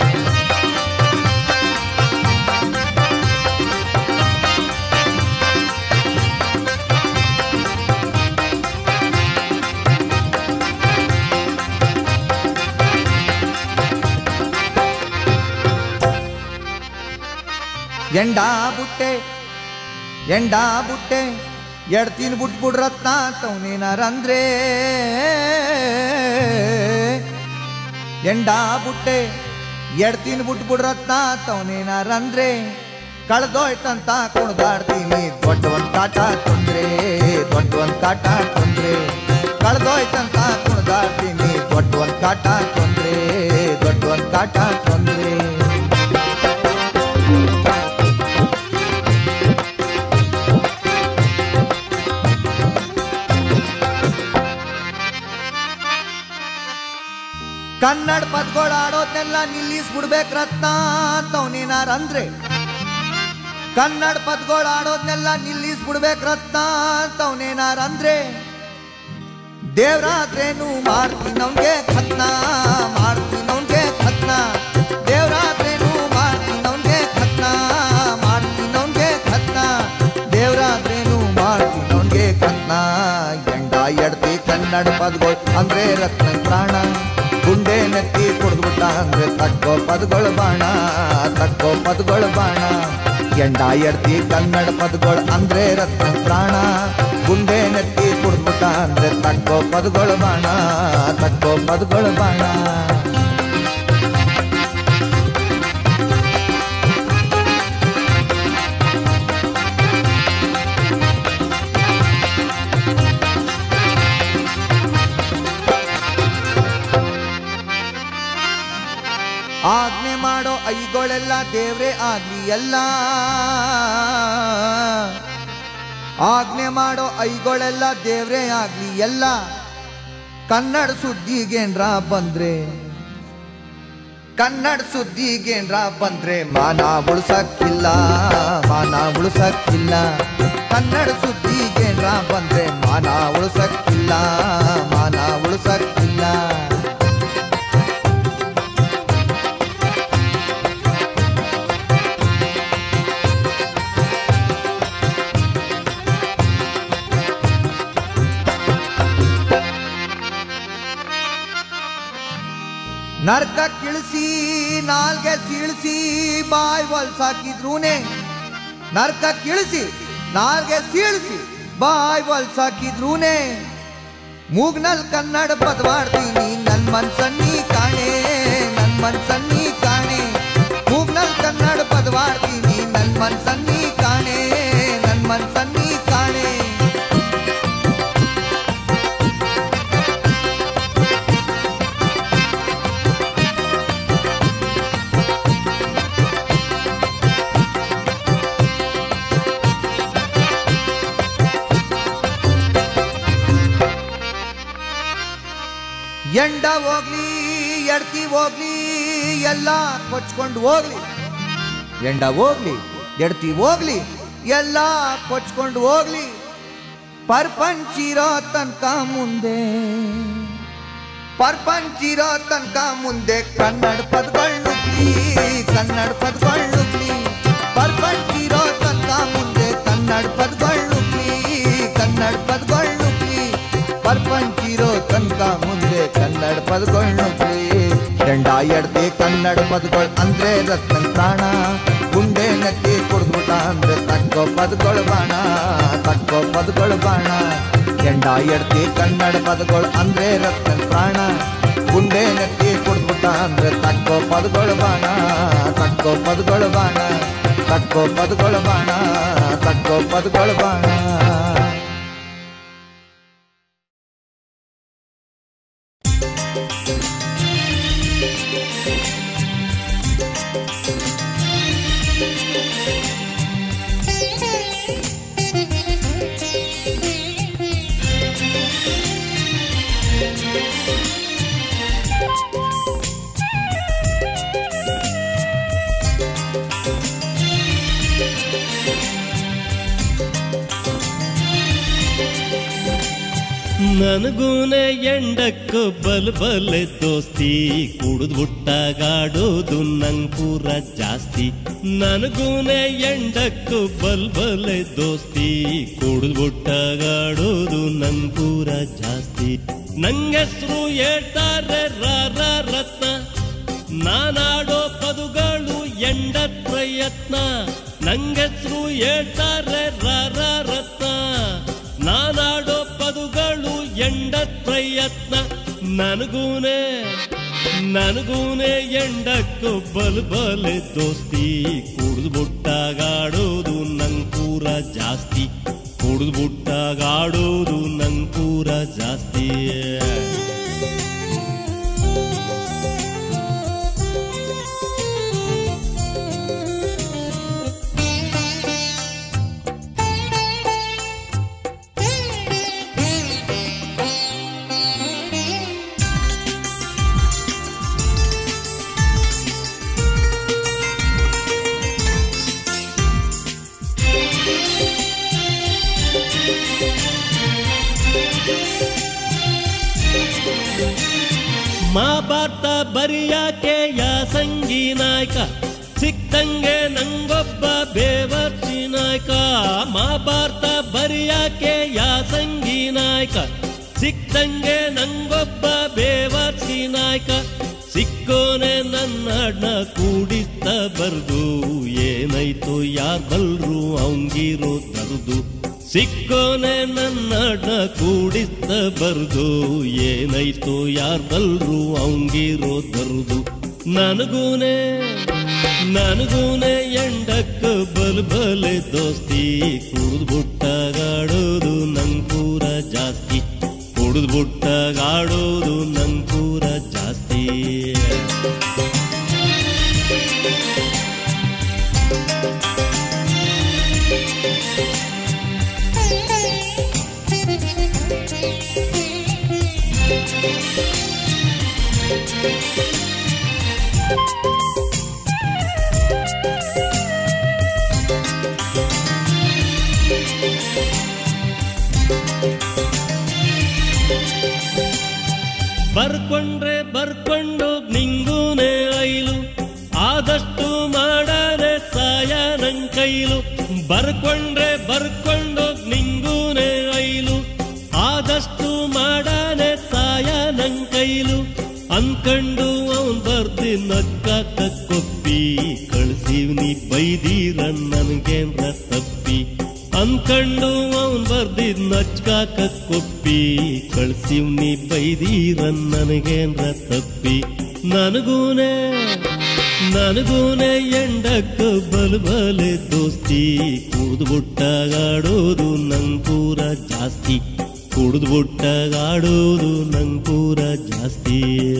ಎಂಡ ಬುಟ್ಟೆ ಎಂಡ ಬುಟ್ಟೆ ಎಡ್ತೀನ್ ಬಿಟ್ಬಿಡ್ ರತ್ನ ತವನೇನಾರಂದ್ರೆ, ಎಂಡ ಬುಟ್ಟೆ ಎಡ್ತೀನ್ ಬಿಟ್ಬಿಡ್ ರತ್ನ ತವನೇನಾರಂದ್ರೆ ಕಳ್ದೋಯ್ತಂತ ಕುಣ್ದಾಡ್ತೀನಿ ದೊಡ್ಡ ಒಂದ್ ಕಾಟ ತೊಂದ್ರೆ, ದೊಡ್ಡ ಒಂದ್ ಕಾಟ ತೊಂದ್ರೆ. ಕಳ್ದೋಯ್ತಂತ ಕುಣ್ದಾಡ್ತೀನಿ ದೊಡ್ಡ ಒಂದ್ ಕಾಟ ತೊಂದ್ರೆ, ದೊಡ್ಡ ಒಂದ್ ಕಾಟ ತೊಂದ್ರೆ. ಕನ್ನಡ ಪದಗಳು ಆಡೋದನ್ನೆಲ್ಲ ನಿಲ್ಲಿಸ್ಬಿಡ್ಬೇಕು ರತ್ನ ತವನೇನಾರಂದ್ರೆ, ಕನ್ನಡ ಪದಗಳು ಆಡೋದನ್ನೆಲ್ಲ ನಿಲ್ಲಿಸ್ಬಿಡ್ಬೇಕು ರತ್ನ ತವನೇನಾರಂದ್ರೆ ದೇವ್ರಾದ್ರೇನು ಮಾಡ್ತೀನಿ ನವ್ಗೆ ಖತ್ನ, ಮಾಡ್ತೀನಿ ನವ್ಗೆ ಖತ್ನ. ದೇವ್ರಾದ್ರೇನು ಮಾಡ್ತೀನಿ ನವ್ಗೆ ಖತ್ನ, ಮಾಡ್ತೀನಿ ನವ್ಗೆ ಖತ್ನ. ದೇವ್ರಾದ್ರೇನು ಮಾಡ್ತೀನಿ ನವ್ಗೆ ಖತ್ನ. ಎಂಡ ಎಡ್ತಿ ಕನ್ನಡ ಪದಗಳು ಅಂದ್ರೆ ರತ್ನ ಪ್ರಾಣ. ಗುಂಡೆ ನೆತ್ತಿ ಕುಡ್ದ್ಬಿಟ್ಟ ಅಂದ್ರೆ ತಕ್ಕೋ ಪದಗಳು ಬಾಣ, ತಕ್ಕೋ ಪದಗಳು ಬಾಣ. ಎಂಡ ಎಡ್ತಿ ಕನ್ನಡ ಪದಗಳು ಅಂದ್ರೆ ರತ್ನ ಪ್ರಾಣ. ಗುಂಡೆ ನೆತ್ತಿ ಕುಡ್ದ್ಬಿಟ್ಟ ಅಂದ್ರೆ ತಕ್ಕೋ ಪದಗಳು ಬಾಣ, ತಕ್ಕೋ ಪದಗಳು ಬಾಣ. ಆಜ್ಞೆ ಮಾಡೋ ಐಗಳೆಲ್ಲ ದೇವ್ರೇ ಆಗ್ಲಿ ಎಲ್ಲ, ಆಜ್ಞೆ ಮಾಡೋ ಐಗಳೆಲ್ಲ ದೇವ್ರೇ ಆಗ್ಲಿ ಎಲ್ಲ. ಕನ್ನಡ ಸುದ್ದಿಗೇನ್ರ ಬಂದ್ರೆ, ಕನ್ನಡ ಸುದ್ದಿಗೇನ್ರ ಬಂದ್ರೆ ಮಾನ ಉಳ್ಸಕ್ಕಿಲ್ಲ, ಮಾನ ಉಳ್ಸಕ್ಕಿಲ್ಲ. ಕನ್ನಡ ಸುದ್ದಿಗೇನ್ರ ಬಂದ್ರೆ ಮಾನ ಉಳ್ಸಕ್ಕಿಲ್ಲ, ಮಾನ ಉಳ್ಸಕ್ಕಿಲ್ಲ. ನರ್ಕ ಕಿಳಿಸಿ ನಾಲ್ಗೆ ಸೀಳಿಸಿ ಬಾಯ್ ಹೊಲ್ಸಾಕಿದ್ರೂನೆ ನರ್ಕ ಕಿಳಿಸಿ ನಾಲ್ಗೆ ಸೀಳಿಸಿ ಬಾಯ್ ಹೊಲ್ಸಾಕಿದ್ರೂನೆ ಮೂಗ್ನಲ್ ಕನ್ನಡ ಪದವಾಡ್ತೀನಿ ನನ್ ಮನ್ಸನ್ನಿ ಕಾಣೆ ನನ್ ಮನ್ಸನ್ನಿ ಕಾಣೆ ಮೂಗ್ನಲ್ ಕನ್ನಡ ಪದವಾಡ್ತೀನಿ ನನ್ ಮನ್ಸನ್ನಿ ಕಾಣೆ ನನ್ ಮನ್ಸನ್ನಿ ಕಾಣೆ ಎಂಡ ಹೋಗ್ಲಿ ಎಡ್ತಿ ಹೋಗ್ಲಿ ಎಲ್ಲ ಕೊಚ್ಕೊಂಡು ಹೋಗ್ಲಿ ಎಂಡ ಹೋಗ್ಲಿ ಎಡ್ತಿ ಹೋಗ್ಲಿ ಎಲ್ಲ ಕೊಚ್ಕೊಂಡು ಹೋಗ್ಲಿ ಪರ್ಪಂಚಿರೋ ತನಕ ಮುಂದೆ ಪರ್ಪಂಚಿರೋ ತನಕ ಮುಂದೆ ಕನ್ನಡ ಪದಗಳುಗ್ಲಿ ಕನ್ನಡ ಪದಗಳುಗ್ಲಿ ಪರ್ಪಂಚಿರೋ ತನಕ ಮುಂದೆ ಕನ್ನಡ ಪದಗಳುಗ್ಲಿ ಕನ್ನಡ ಪದಗಳುಗ್ಲಿ ಪರ್ಪಂಚಿರೋ ತನಕ ಮುಂದೆ ಕನ್ನಡ ಪದಗಳುಗ್ಲಿ ಎಂಡ ಎಡ್ತಿ ಕನ್ನಡ ಪದಗಳು ಅಂದ್ರೆ ರತ್ನ ಪ್ರಾಣ ಗುಂಡೆ ನಕ್ಕಿ ಕುಡಿದ್ಬಿಟ್ಟ ಅಂದ್ರೆ ತಕ್ಕೋ ಪದಗಳು ಬಾಣ ತಕ್ಕೋ ಪದಗಳು ಬಾಣ ಎಂಡ ಎಡ್ತಿ ಕನ್ನಡ ಪದಗಳು ಅಂದ್ರೆ ರತ್ನ ಪ್ರಾಣ ಗುಂಡೆ ನಕ್ಕಿ ಕುಡಿದ್ಬಿಟ್ಟ ಅಂದ್ರೆ ತಕ್ಕೋ ಪದಗಳು ಬಾಣ ತಕ್ಕೋ ಪದಗಳು ಬಾಣ ತಕ್ಕೋ ಪದಗಳು ಬಾಣ ತಕ್ಕೋ ಪದಗಳು ಬಾಣ ನನಗೂನೆ ಎಂಡಕ್ಕು ಬಲ್ ಬಲ್ಲೆ ದೋಸ್ತಿ ಕುಡಿದ್ ಬುಟ್ಟಾಗಾಡೋದು ನಂಗ್ ಪೂರ ಜಾಸ್ತಿ ನನಗೂನೆ ಎಂಡಕ್ಕು ಬಲ್ ಬಲ್ಲೆ ದೋಸ್ತಿ ಕುಡಿದ್ ಬುಟ್ಟಾಗಾಡೋದು ನಂಗ್ ಪೂರ ಜಾಸ್ತಿ ನಂಗೆಸ್ರು ಹೇಳ್ತಾರೆ ರಾರ ರತ್ನ ನಾನಾಡೋ ಪದುಗಳು ಎಂಡ ಪ್ರಯತ್ನ ನಂಗೆಸ್ರು ಹೇಳ್ತಾರೆ ರಾರ ರತ್ನ ನಾನಾಡೋ ಪದುಗಳು ಎಂಡ ಪ್ರಯತ್ನ ನನಗೂನೆ ನನಗೂನೆ ಎಂಡಕ್ಕೂ ಬಲ್ ಬಲೆ ದೋಸ್ತಿ ಕುಡಿದು ಬುಟ್ಟಾಗಾಡೋದು ನಂಗ್ ಪೂರ ಜಾಸ್ತಿ ಕುಡಿದು ಬುಟ್ಟಾಗಾಡೋದು ನಂಗ್ ಪೂರ ಜಾಸ್ತಿ ಮಹಾಭಾರತ ಬರಿಯಾಕೆ ಯಾ ಸಂಗಿ ನಾಯಕ ಸಿಕ್ತಂಗೆ ನಂಗೊಬ್ಬ ಬೇವರ್ಸಿ ನಾಯಕ ಮಹಾಭಾರತ ಬರಿಯಾಕೆ ಯಾ ಸಂಗಿ ನಾಯಕ ಸಿಕ್ತಂಗೆ ನಂಗೊಬ್ಬ ಬೇವರ್ಸಿ ನಾಯಕ ಸಿಕ್ಕೋನೆ ನನ್ನಣ್ಣ ಕೂಡಿಸ್ತ ಬರ್ದು ಏನಾಯ್ತು ಯಾರ್ ಬಲ್ರು ಅವಂಗಿರೋ ತರದು ಸಿಕ್ಕೋನೆ ನನ್ನಣ್ಣ ಕೂಡಿಸ್ತ ಬರ್ದು ಏನಾಯ್ತು ಯಾರ್ ಬಲ್ರು ಅವಂಗಿರೋ ತರದು ನನಗೂನೆ ನನಗೂನೆ ಎಂಡಕ್ಕ ಬಲ್ ಬಲೆ ದೋಸ್ತಿ ಕುಡಿದು ಬುಟ್ಟಾಗಾಡೋದು ನಂಗ್ ಪೂರ ಜಾಸ್ತಿ ಕುಡಿದು ಬುಟ್ಟಾಗಾಡೋದು ನಂಗ್ ಪೂರ ಜಾಸ್ತಿ ಬರ್ಕೊಂಡ್ರೆ ಬರ್ಕೊಂಡು ನಿಂಗೂನೆ ಐಲು ಆದಷ್ಟು ಮಾಡಾನೆ ಸಾಯ ನನ್ ಕೈಲು ಬರ್ಕೊಂಡ್ರೆ ಬರ್ಕೊಂಡು ನಿಂಗೂನೆ ಐಲು ಆದಷ್ಟು ಮಾಡಾನೆ ಸಾಯ ನನ್ ಕೈಲು ಅನ್ಕಂಡು ಅವನ್ ನಕ್ಕಾಕ ಕೊಪ್ಪಿ ಕಳ್ಸೀವ್ ನೀ ಬೈದೀರ ನನ್ಗೇನ್ರ ತಪ್ಪಿ ಅನ್ಕಂಡು ಅವನ್ ಬರ್ದಿದ್ ನಚ್ಕಾಕ ಕೊಪ್ಪಿ ಕಳ್ಸೀವ್ ನೀ ಬೈದೀರ ನನ್ಗೇನ್ರ ತಪ್ಪಿ ನನಗೂನೆ ನನಗೂನೆ ಎಂಡಕ್ಕ ಬಲು ಬಲೆ ದೋಸ್ತಿ ಕುಡ್ದು ಬುಟ್ಟಾಗಾಡೋದು ನಂಗ್ ಪೂರ ಜಾಸ್ತಿ ಕುಡ್ದು ಬುಟ್ಟಾಗಾಡೋದು ನಂಗ್ ಪೂರ ಜಾಸ್ತಿ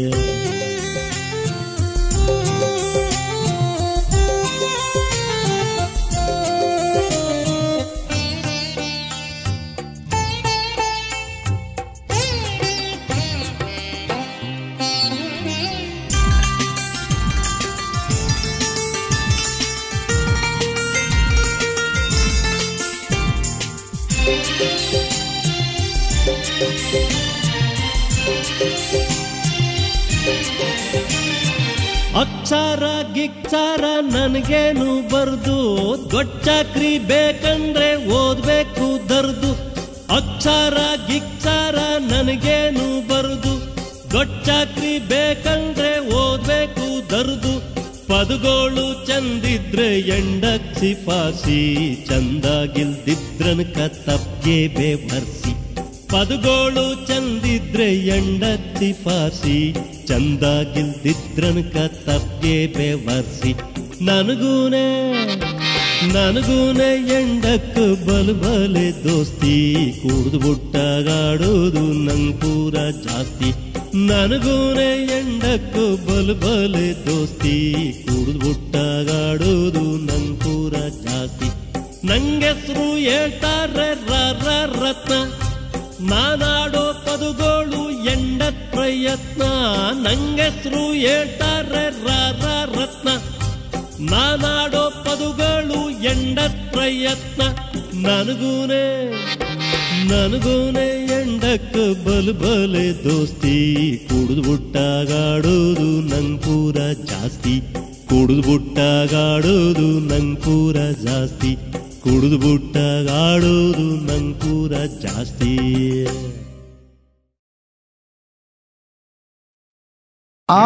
ಅಕ್ಷರ ಗಿಕ್ಷರ ನನ್ಗೇನು ಬರ್ದು ದೊಡ್ಡ ಚಾಕ್ರಿ ಬೇಕಂದ್ರೆ ಓದ್ಬೇಕು ದರ್ದು ಅಕ್ಷರ ಗಿಕ್ಷರ ನನ್ಗೇನು ಬರ್ದು ದೊಡ್ಡ ಚಾಕ್ರಿ ಬೇಕಂದ್ರೆ ಓದ್ಬೇಕು ದರ್ದು ಪದಗೋಳು ಚಂದಿದ್ರೆ ಎಂಡಕ್ ಸಿಫಾಸಿ ಚಂದಾಗಿಲ್ದಿದ್ರನ್ಕ ತಪ್ಗೆ ಬೇವರ್ಸಿ ಪದಗೋಳು ಚಂದಿದ್ರೆ ಎಂಡಕ್ ಸಿಫಾಸಿ ಚಂದಾಗಿಲ್ದಿದ್ರನ್ಕ ತಪ್ಗೆ ಬೇವರ್ಸಿ ನನಗೂನೆ ನನಗೂನೆ ಎಂಡಕ್ಕ ಬಲು ಬಲೆ ದೋಸ್ತಿ ಕುಡ್ದು ಬುಟ್ಟಾಗಾಡೋದು ನಂಗ್ ಪೂರ ಜಾಸ್ತಿ ನನಗೂನೆ ಎಂಡಕ್ಕ ಬಲು ಬಲೆ ದೋಸ್ತಿ ಕುಡ್ದು ಬುಟ್ಟಾಗಾಡೋದು ನಂಗ್ ಪೂರ ಜಾಸ್ತಿ ನಂಗೆಸ್ರು ಹೇಳ್ತಾರೆ ರ ರತ್ನ ನಾನಾಡೋ ಪದಗೋಳು ಎಂಡತ್ ಪ್ರಯತ್ನ ನಂಗೆಸ್ರು ಹೇಳ್ತಾರೆ ರ ರತ್ನ ನಾನಾಡೋ ಪದಗಳು ಎಂಡತ್ ಪ್ರಯತ್ನ ನನಗೂನೆ ನನಗೂನೆ ಎಂಡಕ್ಕ ಬಲು ಬಲೆ ದೋಸ್ತಿ ಕುಡ್ದು ಬುಟ್ಟಾಗಾಡೋದು ನಂಗ್ ಪೂರ ಜಾಸ್ತಿ ಕುಡ್ದು ಬುಟ್ಟಾಗಾಡೋದು ನಂಗ್ ಪೂರ ಜಾಸ್ತಿ ಕುಡ್ದು ಬುಟ್ಟಾಗಾಡೋದು ನಂಗ್ ಪೂರ ಜಾಸ್ತಿ ಆ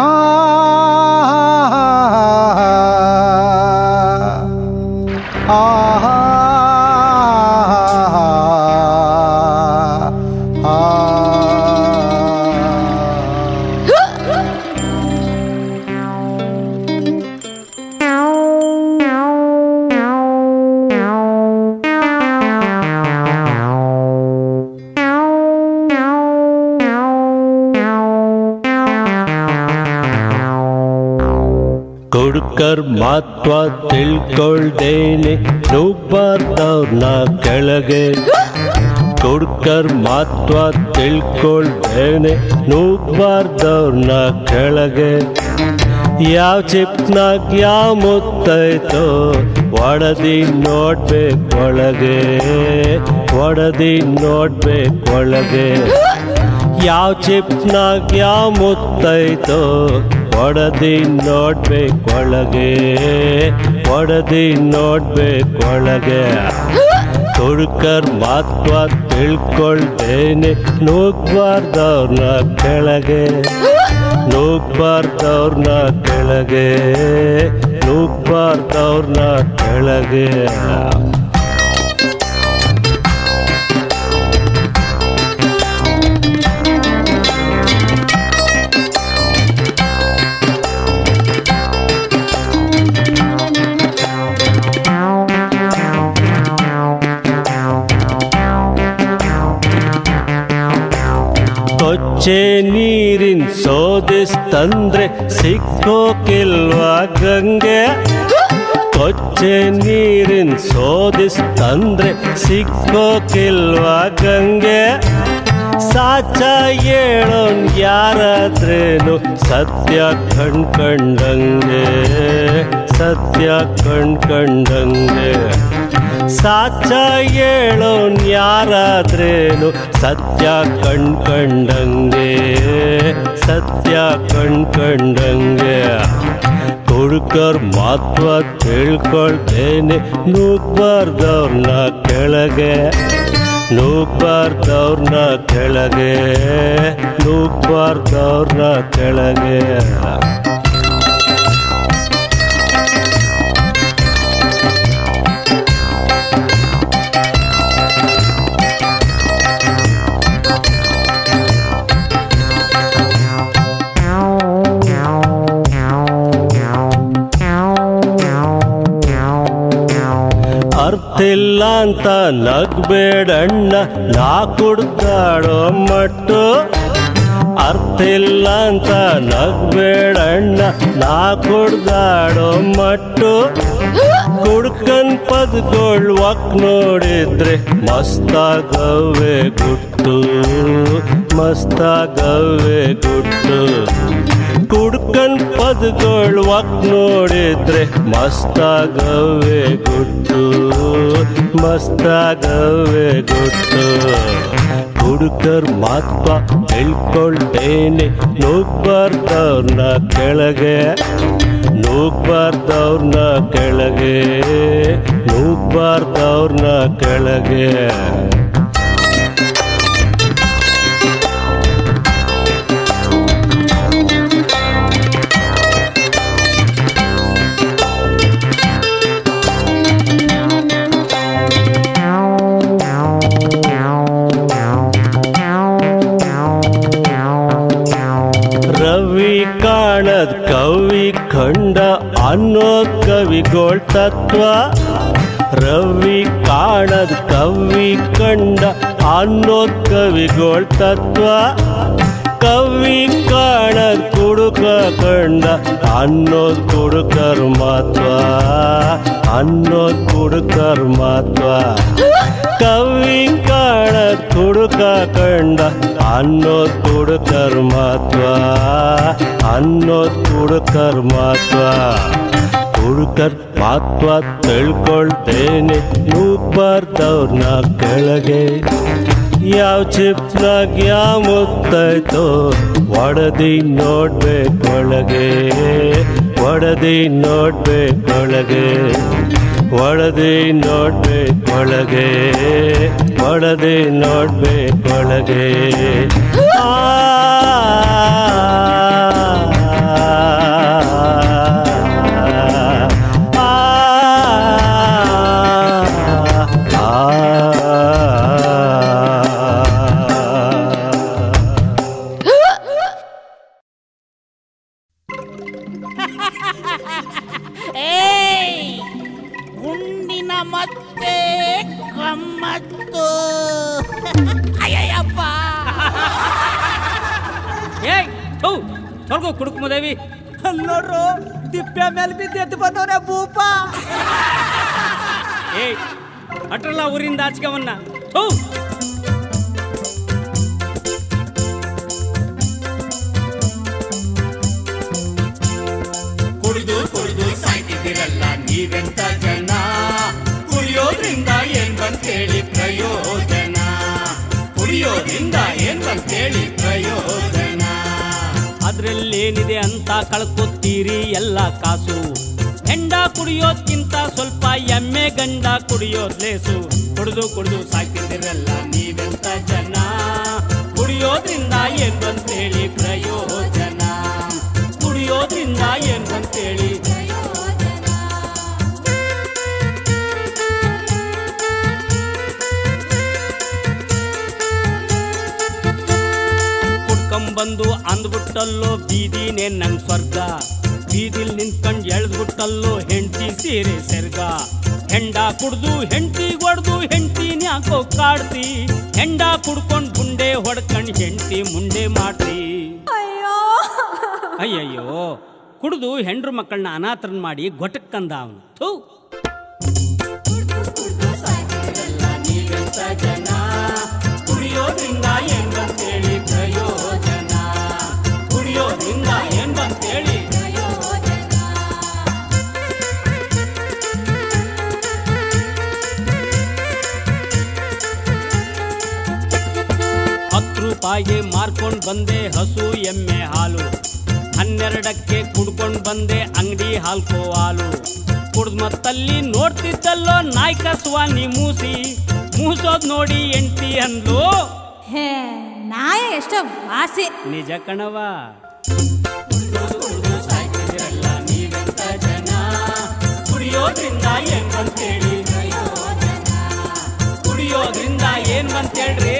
ಹುಡುಕರ್ ಮಹತ್ವ ತಿಳ್ಕೊಳ್ದೇನೆ ನುಗ್ಬಾರ್ದವ್ರನ್ನ ಕೆಳಗೆ ಹುಡುಕರ್ ಮಹತ್ವ ತಿಳ್ಕೊಳ್ದೇನೆ ನುಗ್ಬಾರ್ದವ್ರನ್ನ ಕೆಳಗೆ ಯಾವ ಚಿಪ್ನಾಗ ಯಾವ ಮುತ್ತೈತೋ ಒಡದಿ ನೋಡ್ಬೇಕೊಳಗೆ ಒಡದಿ ನೋಡ್ಬೇಕೊಳಗೆ ಯಾವ ಚಿಪ್ನಾಗ ಯಾವ ಮುತ್ತೈತೋ ಒಡದಿ ನೋಡ್ಬೇಕೊಳಗೆ ಒಡದಿ ನೋಡ್ಬೇಕೊಳಗೆ ಹುಡುಕರ್ ಮಹತ್ವ ತಿಳ್ಕೊಳ್ದೇನೆ ನುಗ್ಬಾರ್ದವ್ರನ್ನ ಕೆಳಗೆ ನುಗ್ಬಾರ್ದವ್ರನ್ನ ಕೆಳಗೆ ನುಗ್ಬಾರ್ದವ್ರನ್ನ ಕೆಳಗೆ ಕೊಚ್ಚೆ ನೀರಿನ ಸೋದಿಸ್ತಂದ್ರೆ ಸಿಕ್ಕೋಕಿಲ್ವಾ ಗಂಗೆ ಕೊಚ್ಚೆ ನೀರಿನ ಸೋದಿಸ್ತಂದ್ರೆ ಸಿಕ್ಕೋಕಿಲ್ವಾ ಗಂಗೆ ಸಾಚ ಹೇಳೋನ್ ಯಾರಾದ್ರೇನು ಸತ್ಯ ಕಣ್ಕಂಡಂಗೆ ಸತ್ಯ ಕಣ್ಕಂಡಂಗೆ ಸಾಚ ಹೇಳೋನ್ ಯಾರಾದ್ರೇನು ಸತ್ಯ ಕಣ್ಕಂಡಂಗೆ ಸತ್ಯ ಕಣ್ಕಂಡಂಗೆ ಹುಡುಕರ್ ಮಹತ್ವ ತಿಳ್ಕೊಳ್ತೇನೆ ನುಗ್ಬಾರ್ದವ್ರನ್ನ ಕೆಳಗೆ ನುಗ್ಬಾರ್ದವ್ರನ್ನ ಕೆಳಗೆ ನುಗ್ಬಾರ್ದವ್ರನ್ನ ಕೆಳಗೆ ಇಲ್ಲ ಅಂತ ನಗ್ಬೇಡಣ್ಣ ನಾ ಕುಡ್ದಾಡೋ ಮಟ್ಟು ಅರ್ಥ ಇಲ್ಲ ಅಂತ ನಗ್ಬೇಡಣ್ಣ ನಾ ಕುಡ್ದಾಡೋ ಮಟ್ಟು ಕುಡ್ಕನ್ ಪದ್ಗೊಳ್ವಕ್ ನೋಡಿದ್ರೆ ಮಸ್ತಾಗವೆ ಗುಟ್ಟು ಮಸ್ತಾಗವೆ ಗುಟ್ಟು ಕುಡ್ಕನ್ ಪದ್ಗೊಳ್ವಕ್ ನೋಡಿದ್ರೆ ಮಸ್ತಾಗವೆ ಗುಟ್ಟು ಮಸ್ತಾಗವೆ ಗುಟ್ಟು ಹುಡುಕರ್ ಮಾತ್ವ ತಿಳ್ಕೊಳ್ತೇನೆ ನುಗ್ಬಾರ್ದವ್ರನ್ನ ಕೆಳಗೆ ನುಗ್ಬಾರ್ದವ್ರನ್ನ ಕೆಳಗೆ ನುಗ್ಬಾರ್ದವ್ರನ್ನ ಕೆಳಗೆ ಕಾಣದ್ ಕವಿ ಖಂಡ ಅನ್ನೋ ಕವಿಗೋಳ್ ತತ್ವ ರವಿ ಕಾಣದ್ ಕವಿ ಕಂಡ ಅನ್ನೋ ಕವಿಗೋಳ್ ತತ್ವ ಕವಿ ಕಾಣದ್ ಕುಡುಕ ಕಂಡ ಅನ್ನೋದ್ ಕುಡುಕರ್ ಮಹತ್ವ ಅನ್ನೋದ್ ಕುಡುಕರ್ ಮಹತ್ವ ಕವಿ ಕಾಣದ್ ಕುಡುಕ ಕಂಡ ಅನ್ನೋದ್ ಕುಡುಕರ್ ಮಹತ್ವ ಅನ್ನೋದ್ ಕುಡುಕರ್ ಮಹತ್ವ ಕುಡುಕರ್ ಮಹತ್ವ ತಿಳ್ಕೊಳ್ತೇನೆ ನುಗ್ಬಾರ್ದವ್ರನ್ನ ಕೆಳಗೆ ಯಾವ ಚಿಪ್ನಾಗ ಯಾವ ಮುತ್ತೈತೋ ಒಡದಿ ನೋಡ್ಬೇಕೊಳಗೆ ಒಡದಿ ನೋಡ್ಬೇಕೊಳಗೆ ಒಡದಿ ನೋಡ್ಬೇಕೊಳಗೆ ಒಡದಿ ನೋಡ್ಬೇಕೊಳಗೆ ಆ ಗುಂಡಿನ ಮತ್ತೆ ಕಮ್ಮತ್ತು ಅಯ್ಯಪ್ಪ ಏಯ್ ಥೂ ತೊಳ್ಗೋ ಕುಡುಕ್ ಮುದೇವಿ ನೋಡ್ರು ತಿಪ್ಪೆ ಮೇಲೆ ಬಿದ್ದು ಎದ್ದು ಬಂದವ್ರೆ ಭೂಪ ಏಯ್ ಅಟ್ರಲ್ಲ ಊರಿಂದ ಆಚಕವನ್ನ ಥೂ ಕುಡಿದು ಕುಡಿದು ಸಾಯ್ತಿದ್ದೀರಲ್ಲ ನೀವೆಂತ ಜನ ಕುಡಿಯೋದ್ರಿಂದ ಏನ್ ಬಂತೇಳಿ ಪ್ರಯೋಜನ ಕುಡಿಯೋದ್ರಿಂದ ಏನ್ ಬಂತೇಳಿ ಪ್ರಯೋಜನ ಅದ್ರಲ್ಲೇನಿದೆ ಅಂತ ಕಳ್ಕೊತೀರಿ ಎಲ್ಲ ಕಾಸು ಹೆಂಡ ಕುಡಿಯೋದ್ಕಿಂತ ಸ್ವಲ್ಪ ಎಮ್ಮೆ ಗಂಡ ಕುಡಿಯೋದ್ ಲೇಸು ಕುಡಿದು ಕುಡಿದು ಸಾಯ್ತಿದ್ದೀರಲ್ಲ ನೀವೆಂತ ಜನ ಕುಡಿಯೋದ್ರಿಂದ ಏನ್ ಬಂತೇಳಿ ಪ್ರಯೋಜನ ಕುಡಿಯೋದ್ರಿಂದ ಏನ್ ಬಂತೇಳಿ ಕುಡ್ಕೊಂಬಂದು ಅಂದ್ಬಿಟ್ಟಲ್ಲೋ ಬೀದಿನೇ ನನ್ ಸ್ವರ್ಗ ಬೀದಿಲ್ ನಿಂತ್ಕೊಂಡ್ ಎಳ್ದ್ಬಿಟ್ಟಲ್ಲೋ ಹೆಂಡ್ತಿ ಸೀರೆ ಸೆರ್ಗ ಹೆಂಡ ಕುಡ್ದು ಹೆಂಡ್ತಿ ಹೊಡ್ದು ಹೆಂಡ್ತಿನ ಯಾಕೋ ಕಾಡ್ತಿ ಹೆಂಡ ಕುಡ್ಕೊಂಡ್ ಗುಂಡೆ ಹೊಡ್ಕೊಂಡ್ ಹೆಂಡ್ತಿ ಮುಂಡೆ ಮಾಡ್ತಿ ಅಯ್ಯಯ್ಯೋ ಕುಡ್ದು ಹೆಂಡ್ರು ಮಕ್ಕಳನ್ನ ಅನಾಥರನ್ ಮಾಡಿ ಗೊಟಕ್ಕಂದ ಅವನು ಥೂ ಜನ ಕುಡಿಯೋದ್ರಿಂದ ಏನ್ ಬಂತೇಳಿ ಪ್ರಯೋಜನ ಕುಡಿಯೋದ್ರಿಂದ ಏನ್ ಬಂತೇಳಿ ಹತ್ತು ರೂಪಾಯಿಗೆ ಮಾರ್ಕೊಂಡ್ ಬಂದೆ ಹಸು ಎಮ್ಮೆ ಹಾಲು ಹನ್ನೆರಡಕ್ಕೆ ಕುಡ್ಕೊಂಡ್ ಬಂದೆ ಅಂಗಡಿ ಹಾಲ್ಕೋ ಹಾಲು ಕುಡ್ದ್ ಮತ್ತಲ್ಲಿ ನೋಡ್ತಿದ್ದಲ್ಲೋ ನಾಯಿ ಕಸುವಾನಿ ಮೂಸಿ ಮೂಸೋದ್ ನೋಡಿ ಎಂಟಿ ಅಂದ್ಲು ಹೇ ನಾಯ ಎಷ್ಟೋ ವಾಸಿ ನಿಜ ಕಣವ ಸಾಯ್ತಿದಿರಲ್ಲ ನೀವೆಂತ ಜನ ಕುಡಿಯೋದ್ರಿಂದ ಏನ್ ಬಂತೇಳಿ ಕುಡಿಯೋದ್ರಿಂದ ಏನ್ ಬಂತೇಳ್ರಿ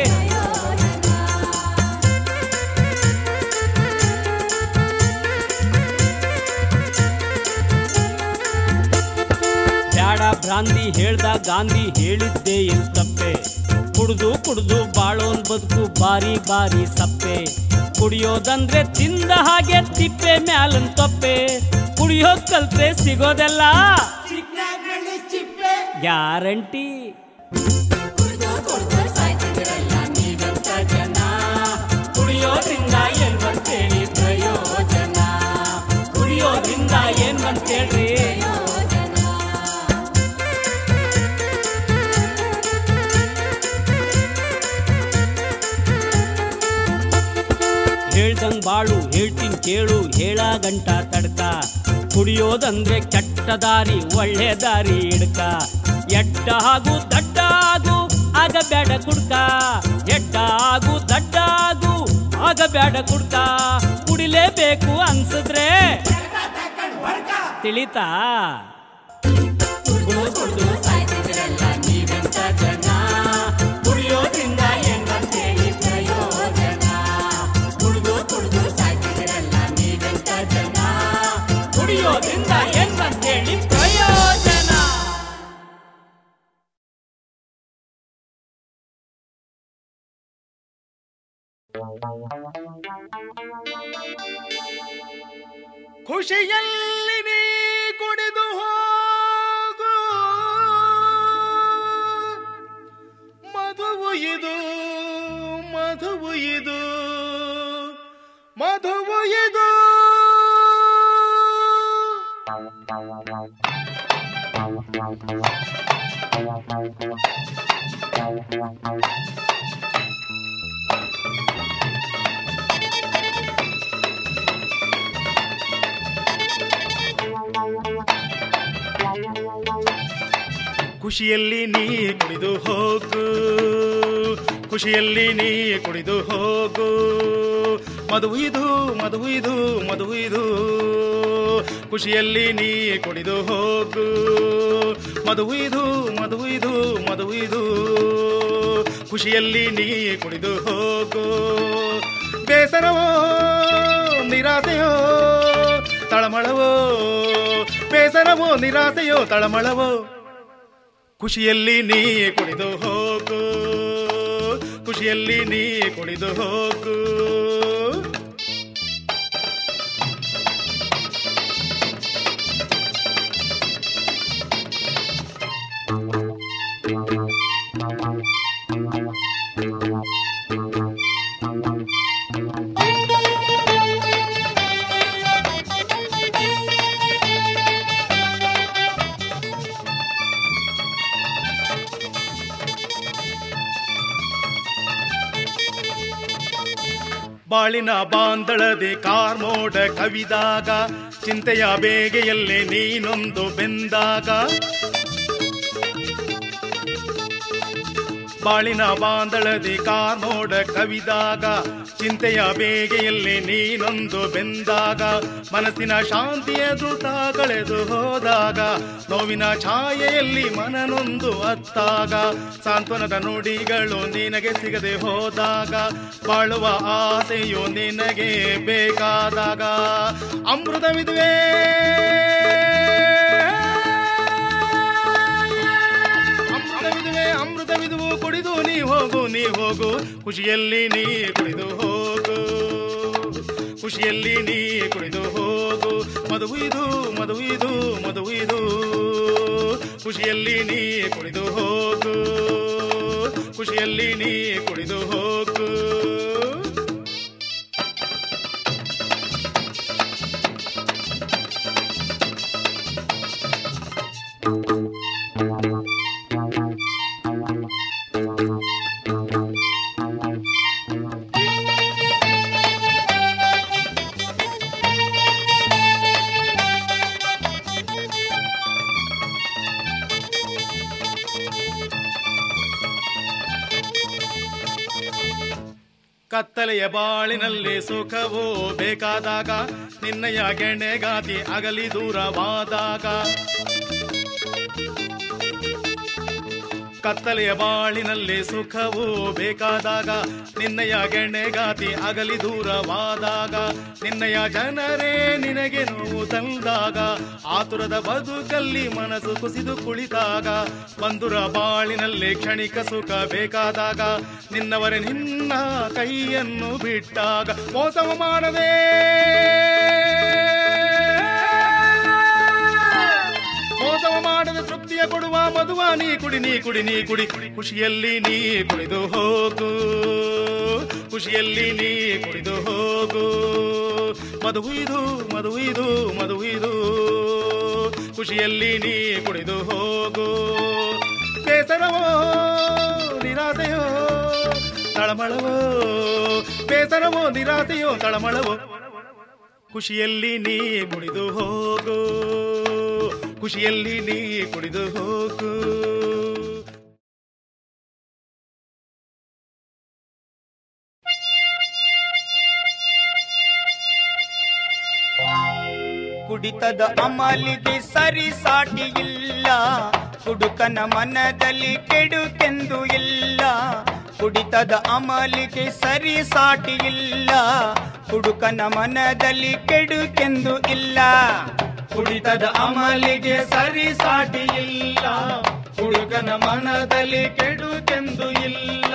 ಭ್ರಾಂತಿ ಹೇಳ್ದ ಗಾಂಧಿ ಹೇಳಿದ್ದೆ ಎಲ್ ತಪ್ಪೆ. ಕುಡ್ದು ಕುಡ್ದು ಬಾಳೋನ್ ಬದುಕು ಬಾರಿ ಬಾರಿ ಸಪ್ಪೆ. ಕುಡಿಯೋದಂದ್ರೆ ತಿಂದ ಹಾಗೆ ತಿಪ್ಪೆ ಮ್ಯಾಲನ್ ತೊಪ್ಪೆ. ಕುಡಿಯೋದ್ ಕಲ್ತ್ರೆ ಸಿಗೋದೆಲ್ಲ ಗ್ಯಾರಂಟಿ. ಕುಡಿಯೋದ್ರಿಂದ ಏನ್ ಬಂತೇಳಿ ಪ್ರಯೋಜನ, ಕುಡಿಯೋದ್ರಿಂದ ಏನ್ ಬಂತೇಳ್ರಿ. ಹೇಳ್ದಂಗ್ ಬಾಳು ಹೇಳ್ತೀನಿ ಕೇಳು ಹೇಳ ಗಂಟ ತಡ್ಕ. ಕುಡಿಯೋದಂದ್ರೆ ಕೆಟ್ಟ ದಾರಿ ಒಳ್ಳೆ ದಾರಿ ಹಿಡ್ಕ. ಎಡ್ಡ ಹಾಗೂ ದಡ್ಡ ಆಗು ಆಗ ಬೇಡ ಕುಡ್ಕ. ಎಡ್ಡ ಆಗು ದಡ್ಡ ಆಗು ಆಗ ಬೇಡ ಕುಡ್ಕ. ಕುಡಿಲೇಬೇಕು ಅನ್ಸಿದ್ರೆ ತಿಳಿತಾ. ಕುಡಿಯೋದ್ರಿಂದ ಏನ್ ಬಂತೇಳಿ ಪ್ರಯೋಜನ, ಕುಡಿದು ಕುಡಿದು ಸಾಕಿದ್ರಲ್ಲ ನೀವೆಂತ ಜನ. ಕುಡಿಯೋದ್ರಿಂದ ಏನ್ ಬಂತೇಳಿ ಪ್ರಯೋಜನ. ಖುಷಿಯಲ್ಲಿ ನೀ ಕುಡಿದು ಹೋಗು, ಮಧುವು ಇದು ಮಧುವು ಇದು ಮಧುವು ಇದು. ಖುಷಿಯಲ್ಲಿ ನೀ ಕುಡಿದು ಹೋಗು, ಖುಷಿಯಲ್ಲಿ ನೀ ಕುಡಿದು ಹೋಗು, ಮಧುವು ಇದು ಮಧುವು ಇದು ಮಧುವು ಇದು. ಖುಷಿಯಲ್ಲಿ ನೀ ಕುಡಿದು ಹೋಗು, ಮಧುವು ಇದು ಮಧುವು ಇದು ಮಧುವು ಇದು. ಖುಷಿಯಲ್ಲಿ ನೀ ಕುಡಿದು ಹೋಗು. ಬೇಸರವೋ ನಿರಾಸೆಯೋ ತಳಮಳವೋ, ಬೇಸರವೋ ನಿರಾಸೆಯೋ ತಳಮಳವೋ. ಖುಷಿಯಲ್ಲಿ ನೀ ಕುಡಿದು ಹೋಗು, ಖುಷಿಯಲ್ಲಿ ನೀ ಕುಡಿದು ಹೋಗು. ಬಾಳಿನ ಬಾಂದಳದೆ ಕಾರ್ಮೋಡ ಕವಿದಾಗ, ಚಿಂತೆಯ ಬೇಗೆಯಲ್ಲೇ ನೀನೊಂದು ಬೆಂದಾಗ. ಬಾಳಿನ ಬಾಂದಳದೆ ಕಾರ್ಮೋಡ ಕವಿದಾಗ, ಚಿಂತೆಯ ಬೇಗೆಯಲ್ಲೇ ನೀನೊಂದು ಬೆಂದಾಗ. ಮನಸ್ಸಿನ ಶಾಂತಿಯ ದ್ರುತ ಕಳೆದು ಹೋದಾಗ, ನೋವಿನ ಛಾಯೆಯಲ್ಲಿ ಮನನೊಂದು ಅತ್ತಾಗ. ಸಾಂತ್ವನದ ನುಡಿಗಳು ನಿನಗೆ ಸಿಗದೆ ಹೋದಾಗ, ಬಾಳುವ ಆಸೆಯು ನಿನಗೆ ಬೇಕಾದಾಗ. ಅಮೃತವಿದುವೆ ಅಮೃತವಿದುವೆ ಅಮೃತವಿದುವು ಕುಡಿದು ನೀ ಹೋಗು ನೀ ಹೋಗು. ಖುಷಿಯಲ್ಲಿ ನೀ ಕುಡಿದು ಹೋಗು, ಖುಷಿಯಲ್ಲಿ ನೀ ಕುಡಿದು ಹೋಗು. ಮಧುವು ಇದು ಮಧುವು ಇದು ಮಧುವು ಇದು. ಖುಷಿಯಲ್ಲಿ ನೀ ಕುಡಿದು ಹೋಗು, ಖುಷಿಯಲ್ಲಿ ನೀ ಕುಡಿದು ಹೋಗು. ಕತ್ತಲೆಯ ಬಾಳಿನಲ್ಲಿ ಸುಖವೋ ಬೇಕಾದಾಗ, ನಿನ್ನಯ ಗೆಣೆಗಾತಿ ಅಗಲಿ ದೂರವಾದಾಗ. ಕತ್ತಲೆಯ ಬಾಳಿನಲ್ಲಿ ಸುಖವು ಬೇಕಾದಾಗ, ನಿನ್ನಯ ಗೆಣ್ಣೆಗಾತಿ ಅಗಲಿ ದೂರವಾದಾಗ, ನಿನ್ನಯ ಜನರೇ ನಿನಗೆ ನೋವು ತಂದಾಗ, ಆತುರದ ಬದುಕಲ್ಲಿ ಮನಸ್ಸು ಕುಸಿದು ಕುಳಿತಾಗ, ಬಂಧುರ ಬಾಳಿನಲ್ಲಿ ಕ್ಷಣಿಕ ಸುಖ ಬೇಕಾದಾಗ, ನಿನ್ನವರೇ ನಿನ್ನ ಕೈಯನ್ನು ಬಿಟ್ಟಾಗ, ಮೋಸವ ಮಾಡದೆ ಮೋಸವ ಮಾಡದೆ ತೃಪ್ತಿಯ ಕೊಡುವ ಮಧುವ ನೀ ಕುಡಿ ನೀ ಕುಡಿ ನೀ ಕುಡಿ ಖುಷಿಯಲ್ಲಿ ನೀ ಕುಡಿದು ಹೋಗು, ಖುಷಿಯಲ್ಲಿ ನೀ ಕುಡಿದು ಹೋಗು. ಮಧುವಿದು ಮಧುವಿದು ಮಧುವಿದು ಖುಷಿಯಲ್ಲಿ ನೀ ಕುಡಿದು ಹೋಗು. ಬೇಸರವೋ ನಿರಾಸೆಯೋ ತಳಮಳವೋ, ಬೇಸರವೋ ನಿರಾಸೆಯೋ ತಳಮಳವೋ, ಖುಷಿಯಲ್ಲಿ ನೀ ಕುಡಿದು ಹೋಗು, ಖುಷಿಯಲ್ಲಿ ನೀ ಕುಡಿದು ಹೋಗು. ಕುಡಿತದ ಅಮಲಿಗೆ ಸರಿ ಸಾಟಿ ಇಲ್ಲ, ಕುಡುಕನ ಮನದಲ್ಲಿ ಕೆಡುಕೆಂದು ಇಲ್ಲ. ಕುಡಿತದ ಅಮಲಿಗೆ ಸರಿ ಸಾಟಿ ಇಲ್ಲ, ಕುಡುಕನ ಮನದಲ್ಲಿ ಕೆಡುಕೆಂದು ಇಲ್ಲ. ಕುಡಿತದ ಅಮಲಿಗೆ ಸರಿ ಸಾಟಿ ಇಲ್ಲ, ಹುಡುಗನ ಮನದಲ್ಲಿ ಕೆಡುಕೆಂದು ಇಲ್ಲ.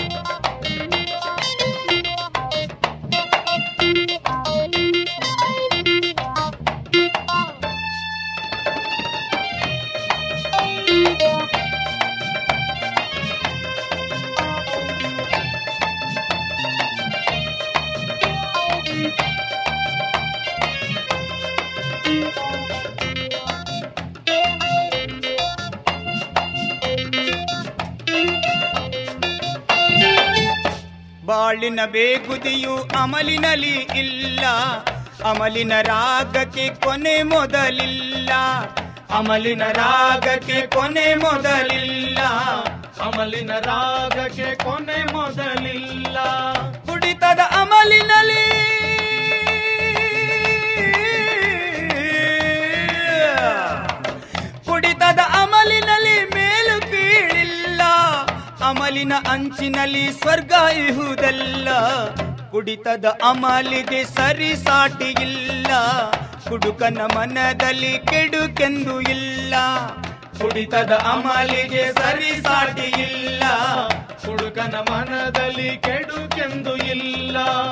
ಬಾಳಿನ ಬೇಗುದಿಯು ಅಮಲಿನಲ್ಲಿ ಇಲ್ಲ, ಅಮಲಿನ ರಾಗಕ್ಕೆ ಕೊನೆ ಮೊದಲಿಲ್ಲ. ಅಮಲಿನ ರಾಗಕ್ಕೆ ಕೊನೆ ಮೊದಲಿಲ್ಲ, ಅಮಲಿನ ರಾಗಕ್ಕೆ ಕೊನೆ ಮೊದಲಿಲ್ಲ. ಕುಡಿತದ ಅಮಲಿನಲ್ಲಿ ಕುಡಿತದ ಅಮಲಿನಲ್ಲಿ ಮೇಲು ಕೀಳಿಲ್ಲ, ಅಮಲಿನ ಅಂಚಿನಲ್ಲಿ ಸ್ವರ್ಗ ಇಹುದಲ್ಲ. ಕುಡಿತದ ಅಮಲಿಗೆ ಸರಿ ಸಾಟಿ ಇಲ್ಲ, ಕುಡುಕನ ಮನದಲ್ಲಿ ಕೆಡುಕೆಂದು ಇಲ್ಲ. ಕುಡಿತದ ಅಮಲಿಗೆ ಸರಿ ಸಾಟಿ ಇಲ್ಲ, ಕುಡುಕನ ಮನದಲ್ಲಿ ಕೆಡುಕೆಂದು ಇಲ್ಲ.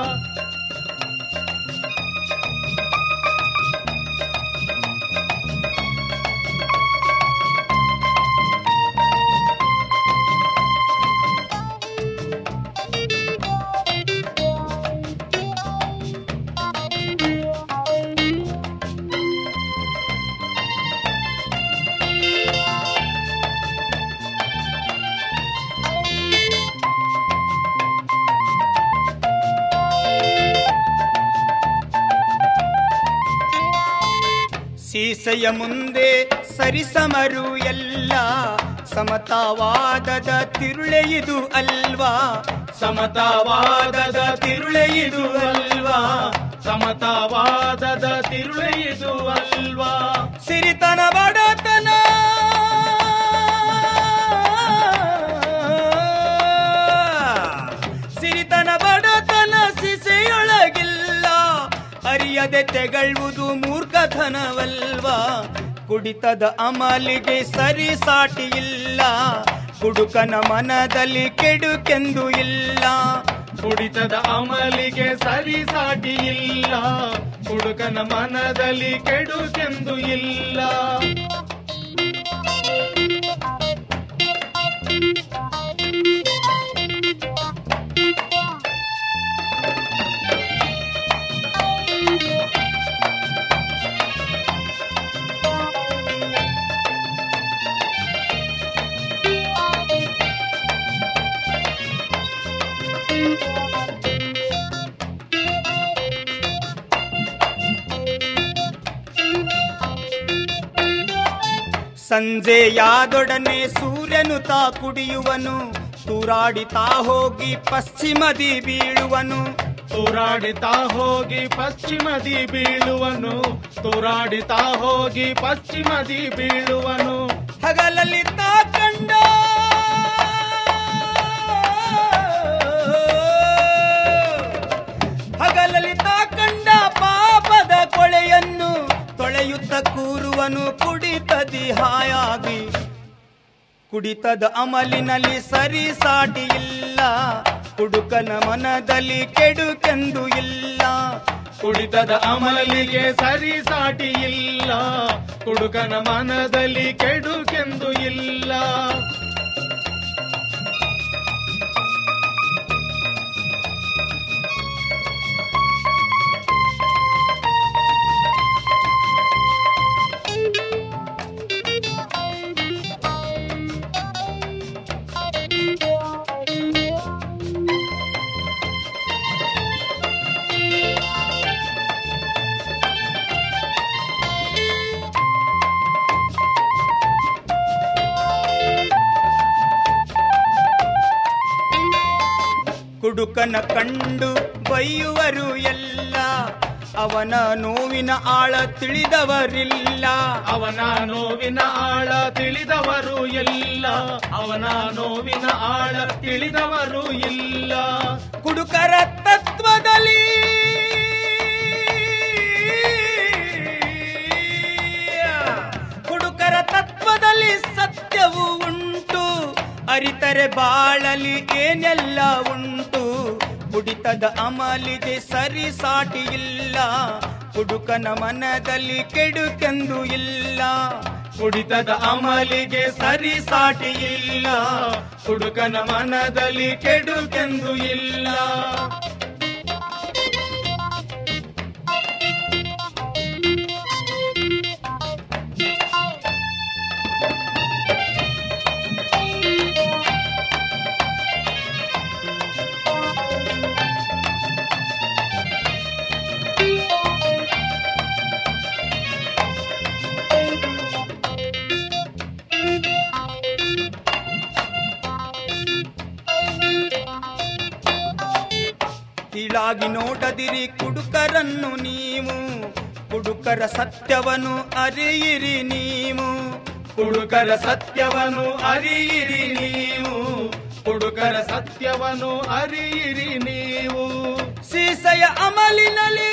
ಸೀಸೆಯ ಮುಂದೆ ಸರಿಸಮರು ಎಲ್ಲ, ಸಮತಾವಾದದ ತಿರುಳೆ ಇದು ಅಲ್ವಾ. ಸಮತಾವಾದದ ತಿರುಳೆ ಇದು ಅಲ್ವಾ, ಸಮತಾವಾದದ ತಿರುಳೆ ಇದು ಅಲ್ವಾ. ಸಿರಿತನ ಬಡತನ ಸಿರಿತನ ಬಡತನ ಸಿಸೆಯೊಳಗಿಲ್ಲ, ಅರಿಯದೆ ತೆಗಳುವುದು ಮೂರ್ಖತನವಲ್ವಾ. ಕುಡಿತದ ಅಮಲಿಗೆ ಸರಿ ಸಾಟಿ ಇಲ್ಲ, ಕುಡುಕನ ಮನದಲ್ಲಿ ಕೆಡುಕೆಂದು ಇಲ್ಲ. ಕುಡಿತದ ಅಮಲಿಗೆ ಸರಿ ಸಾಟಿ ಇಲ್ಲ, ಕುಡುಕನ ಮನದಲ್ಲಿ ಕೆಡುಕೆಂದು ಇಲ್ಲ. ಸಂಜೆಯಾದೊಡನೆ ಸೂರ್ಯನು ತಾ ಕುಡಿಯುವನು, ತೂರಾಡಿತಾ ಹೋಗಿ ಪಶ್ಚಿಮದಿ ಬೀಳುವನು. ತೂರಾಡಿತಾ ಹೋಗಿ ಪಶ್ಚಿಮದಿ ಬೀಳುವನು, ತೂರಾಡಿತಾ ಹೋಗಿ ಪಶ್ಚಿಮದಿ ಬೀಳುವನು. ಹಗಲಲ್ಲಿ ತಾ ಕಂಡ ನೆಮ್ಮದಿ ಹಾಯಾಗಿ. ಕುಡಿತದ ಅಮಲಿನಲ್ಲಿ ಸರಿ ಸಾಟಿ ಇಲ್ಲ, ಕುಡುಕನ ಮನದಲ್ಲಿ ಕೆಡುಕೆಂದು ಇಲ್ಲ. ಕುಡಿತದ ಅಮಲಿಗೆ ಸರಿ ಸಾಟಿ ಇಲ್ಲ, ಕುಡುಕನ ಮನದಲ್ಲಿ ಕೆಡುಕೆಂದು ಇಲ್ಲ. ಕುಡುಕನ ಕಂಡು ಬೈಯುವರು ಎಲ್ಲ, ಅವನ ನೋವಿನ ಆಳ ತಿಳಿದವರಿಲ್ಲ. ಅವನ ನೋವಿನ ಆಳ ತಿಳಿದವರು ಇಲ್ಲ, ಅವನ ನೋವಿನ ಆಳ ತಿಳಿದವರು ಇಲ್ಲ. ಕುಡುಕರ ತತ್ವದಲ್ಲಿ ಕುಡುಕರ ತತ್ವದಲ್ಲಿ ಸತ್ಯವು ಉಂಟು, ಅರಿತರೆ ಬಾಳಲಿ ಏನೆಲ್ಲ ಉಂಟು. ಕುಡಿತದ ಅಮಲಿಗೆ ಸರಿ ಸಾಟಿ ಇಲ್ಲ, ಕುಡುಕನ ಮನದಲ್ಲಿ ಕೆಡುಕೆಂದು ಇಲ್ಲ. ಕುಡಿತದ ಅಮಲಿಗೆ ಸರಿ ಸಾಟಿ ಇಲ್ಲ, ಕುಡುಕನ ಮನದಲ್ಲಿ ಕೆಡುಕೆಂದು ಇಲ್ಲ. ಕೀಳಾಗಿ ನೋಡದಿರಿ ಕುಡುಕರನ್ನು ನೀವು, ಕುಡುಕರ ಸತ್ಯವನ್ನು ಅರಿಯಿರಿ ನೀವು. ಕುಡುಕರ ಸತ್ಯವನ್ನು ಅರಿಯಿರಿ ನೀವು, ಕುಡುಕರ ಸತ್ಯವನ್ನು ಅರಿಯಿರಿ ನೀವು. ಸೀಸೆಯ ಅಮಲಿನಲ್ಲಿ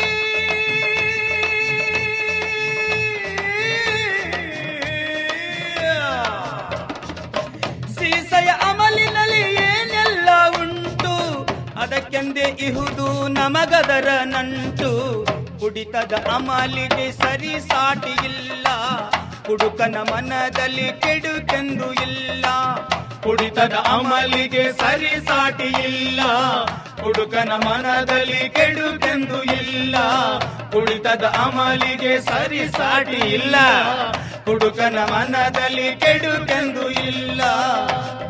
ಸೀಸೆಯ ಅಮಲಿನಲ್ಲಿ ಏನೆಲ್ಲ ಉಂಟು, ಅದಕ್ಕೆಂದೇ ಇಹುದು ನಮಗದರ ನಂಟು. ಕುಡಿತದ ಅಮಲಿಗೆ ಸರಿ ಸಾಟಿ ಇಲ್ಲ, ಕುಡುಕನ ಮನದಲ್ಲಿ ಕೆಡುಕೆಂದು ಇಲ್ಲ. ಕುಡಿತದ ಅಮಲಿಗೆ ಸರಿ ಸಾಟಿ ಇಲ್ಲ, ಕುಡುಕನ ಮನದಲ್ಲಿ ಕೆಡುಕೆಂದು ಇಲ್ಲ. ಕುಡಿತದ ಅಮಲಿಗೆ ಸರಿ ಸಾಟಿ ಇಲ್ಲ, ಕುಡುಕನ ಮನದಲ್ಲಿ ಕೆಡುಕೆಂದು ಇಲ್ಲ.